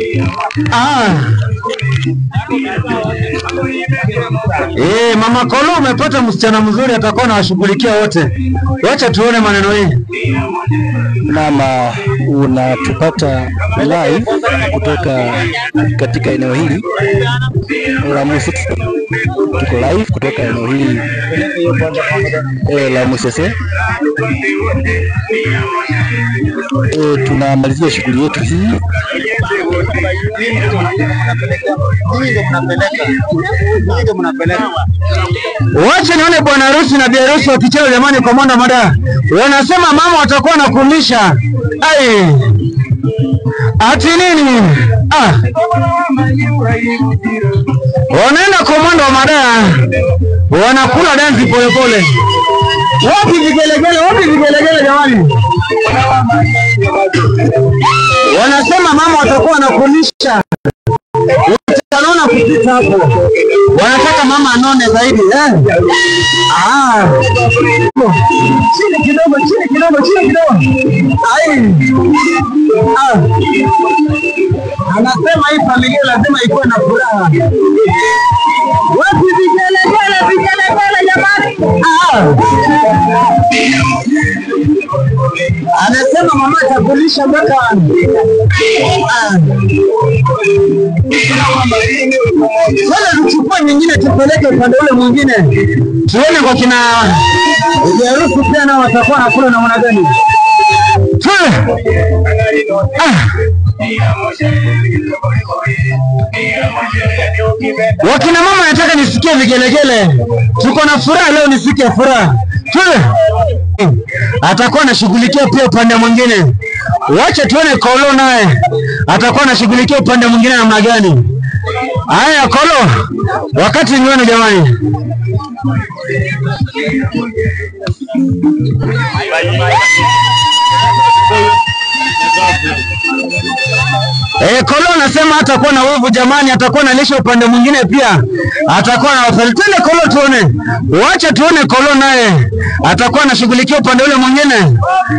Mama Kolo umepata msichana mzuri, atakuwa anawashughulikia wote. Wacha tuone maneno hii. Nama unatupata live kutoka katika eneo hili la Musese. Tuko live kutoka eneo hili la Musese. Tunamalizia shughuli yetu hii. Wacha nione bwana harusi na bi harusi wakicheza jamani kwa mwanda mada. Wanasema mama watakuwa nakulisha. Ati nini? Wanaenda kwa mwanda wa mada. Wanakula dansi pole pole. Wapi vigelegele jamani? Wanasema mama watakuwa nakulisha. Utaona kupita hapo. Wanataka mama anone zaidi, Chini kidogo. Anasema hii familia lazima ikuwe na furaha. Wapi vigelegele jamani? Anasema mama atakulisha mpaka Sasa tuchukue nyingine tupeleke upande ule mwingine. Tuone kwa kina harusi pia nao watakuwa nakula na mwana gani. Wakina mama nataka nisikie vigelegele. Tuko na furaha leo, nisikie furaha. Atakuwa anashughulikia pia upande mwingine. Wacha tuone Kolo naye atakuwa anashughulikia upande mwingine namna gani. Haya Kolo, wakati ni wenu jamani. Kolo anasema hatakuwa na wivu jamani, atakuwa analisha upande mwingine pia. Atakuwa na wasaltene Kolo tuone. Wacha tuone Kolo naye atakuwa anashughulikia upande ule mwingine.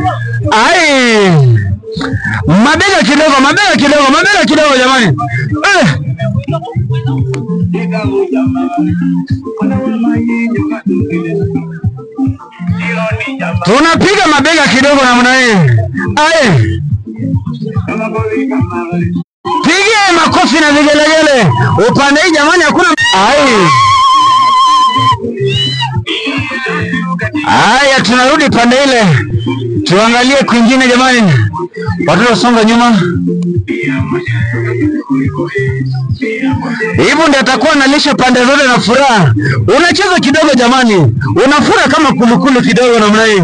Mabega kidogo jamani. Tunapiga mabega kidogo namna hii. Pigie makofi na vigelegele. Upande hii jamani hakuna. Haya tunarudi pande ile. Tuangalie kwingine jamani. Watoto songa nyuma. Hivyo ndio atakuwa analisha pande zote na furaha. Unacheza kidogo jamani. Unafura kama kulukulu kidogo namna hii.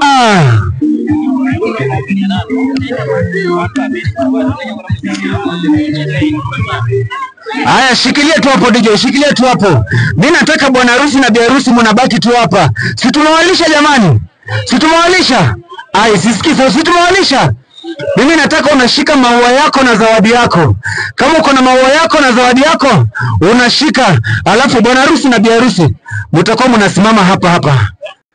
Haya shikilia tu hapo DJ, shikilia tu hapo. Mimi nataka bwana harusi na bi harusi mnabaki tu hapa. Si tumewalisha jamani? Si tumewalisha? Sisikii sasa, si tumewalisha? Mimi nataka unashika maua yako na zawadi yako. Kama uko na maua yako na zawadi yako, unashika. Alafu bwana harusi na bi harusi mtakuwa mnasimama hapa.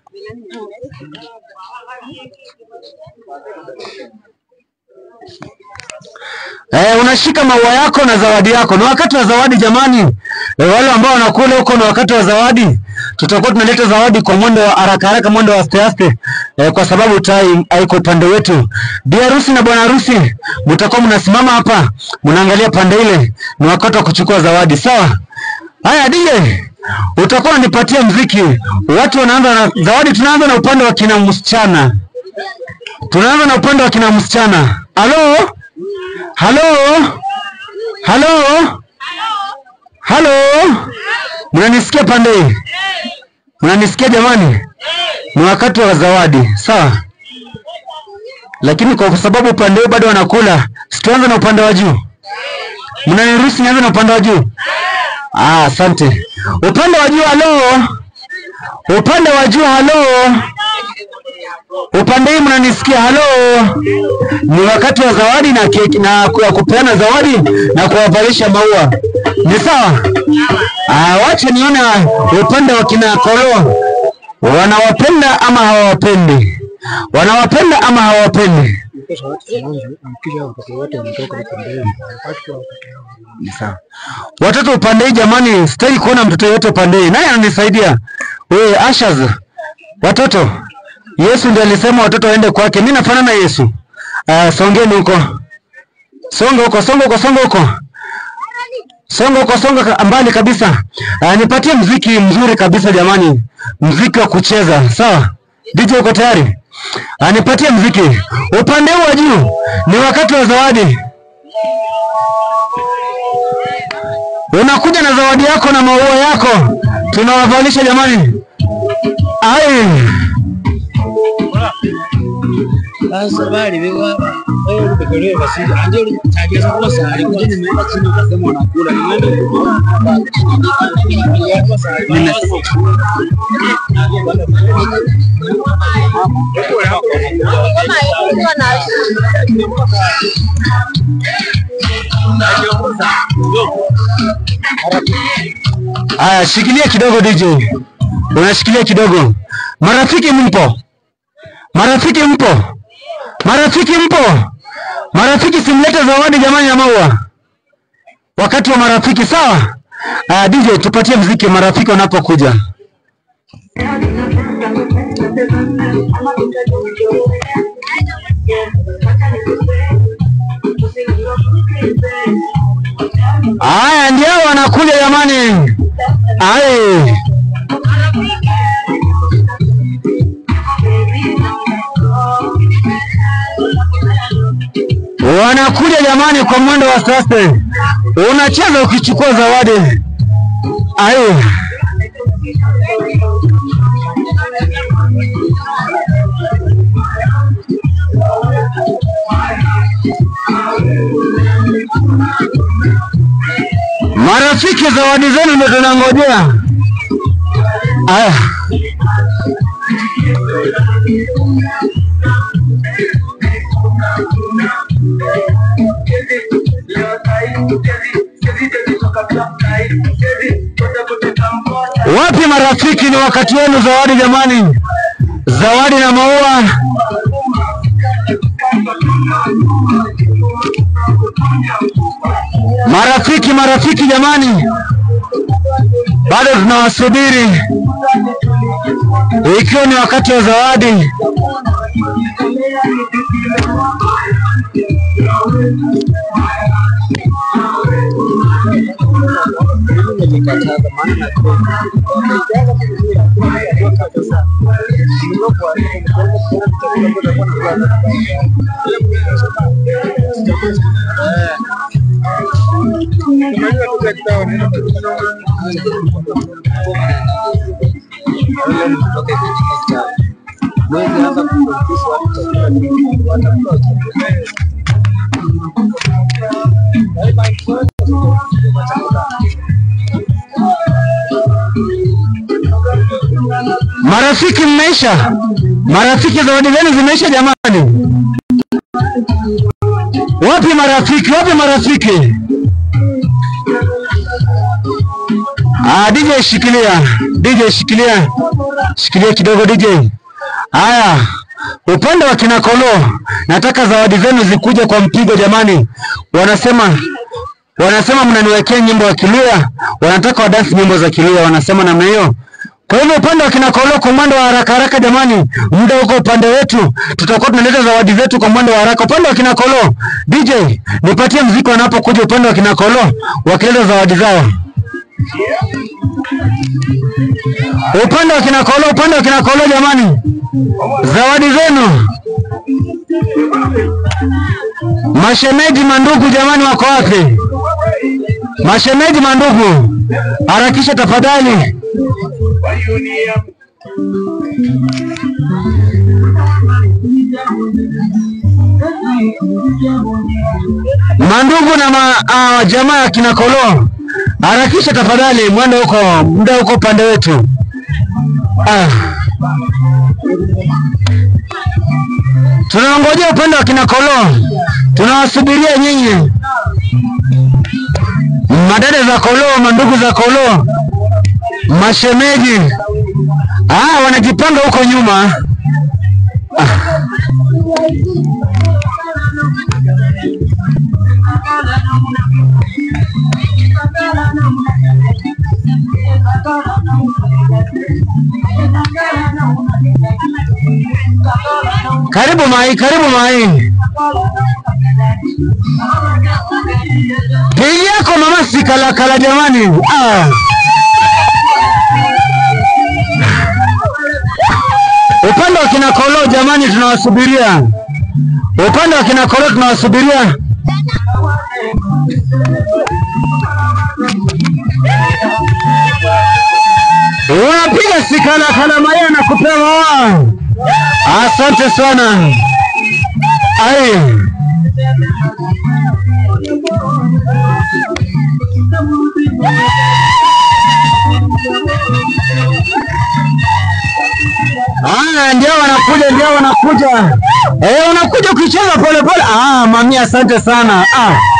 Unashika maua yako na zawadi yako. Na wakati wa zawadi jamani, wale ambao wanakula huko na wakati wa zawadi, tutakuwa tunaleta zawadi kwa mwendo wa haraka, mwendo wa aste, kwa sababu tai haiko upande wetu. Bi harusi na bwana harusi mtakuwa mnasimama hapa, mnaangalia pande ile, ni wakati wa kuchukua zawadi, sawa? Haya DJ, utakuwa unipatia mziki. Watu wanaanza na zawadi. Tunaanza na upande wa kina msichana. Tunaanza na upande wa kina msichana. Halo? Halo? Halo? Halo? Mnanisikia pande? Mnanisikia jamani? Ni wakati wa zawadi. Sawa? Lakini kwa sababu upande huu bado wanakula, situanze na upande wa juu. Mnaniruhusu nianze na upande wa juu? Asante. Upande wa juu, halo. Upande wa juu, halo. Upande hii mnanisikia? Halo. Ni wakati wa zawadi na keki na kupeana zawadi na kuwavalisha maua. Ni sawa? Wacha nione upande wa kina Kolo. Wanawapenda ama hawawapendi? Wanawapenda ama hawawapendi? Watoto upande hii jamani, sitaki kuona mtoto yote upande hii. Naye ananisaidia. Wewe Ashaz. Watoto. Yesu ndiye alisema watoto waende kwake. Mimi nafanana na Yesu. Songeni huko. Songa huko, songa huko, songa huko. Songa huko, songa mbali kabisa. Nipatie muziki mzuri kabisa jamani. Muziki wa kucheza. Sawa? DJ uko tayari? Nipatie muziki. Upande huu wa juu ni wakati wa zawadi. Unakuja na zawadi yako na maua yako. Tunawavalisha jamani. Sasa bali wewe upekelee basi ndio utagiza kwa sasa alikuwa nimeenda chini ukasema unakula nimeenda shikilia kidogo DJ. Unashikilia kidogo. Marafiki mpo? Marafiki mpo? Marafiki mpo? Marafiki simlete zawadi jamani ya maua. Wakati wa marafiki sawa? DJ tupatie muziki marafiki wanapokuja. Haya ndio wanakuja jamani. Wanakuja jamani kwa mwendo wa sasa. Unacheza ukichukua zawadi. Marafiki zawadi zenu ndio tunangojea. Wapi marafiki, ni wakati wenu zawadi jamani. Zawadi na maua. Marafiki jamani. Bado tunawasubiri. Ikiwa ni wakati wa zawadi. Marafiki mmeisha? Marafiki zawadi zenu zimeisha jamani? Wapi marafiki? Wapi marafiki? DJ shikilia. DJ shikilia. Shikilia kidogo DJ. Haya. Upande wa kina Kolo, nataka zawadi zenu zikuje kwa mpigo jamani. Wanasema mnaniwekea nyimbo ya Kiluya, wanataka wadansi nyimbo za Kiluya, wanasema namna hiyo. Kwa hivyo upande wa kina Kolo kwa mwendo wa haraka jamani, muda uko upande wetu, tutakuwa tunaleta zawadi zetu kwa mwendo wa haraka. Upande wa kina Kolo, DJ, nipatie muziki wanapokuja upande wa kina Kolo wakileta zawadi zao. Upande wa kina Kolo jamani. Zawadi zenu. Mashemeji mandugu jamani wako wapi? Mashemeji mandugu, harakisha tafadhali. Mandugu na jamaa ya kina Kolo, harakisha tafadhali, muda huko pande wetu. Tunangojea upande wa kina Kolo. Tunawasubiria nyinyi. Madada za Kolo, mandugu za Kolo, mashemeji. Wanajipanga huko nyuma. Karibu mai. Pili yako mama sikala jamani. Upande wa kina Kolo jamani tunawasubiria. Unapiga sikala maya na kupewa. Asante sana. Ndio wanakuja. Unakuja ukicheza pole pole. Mami asante sana.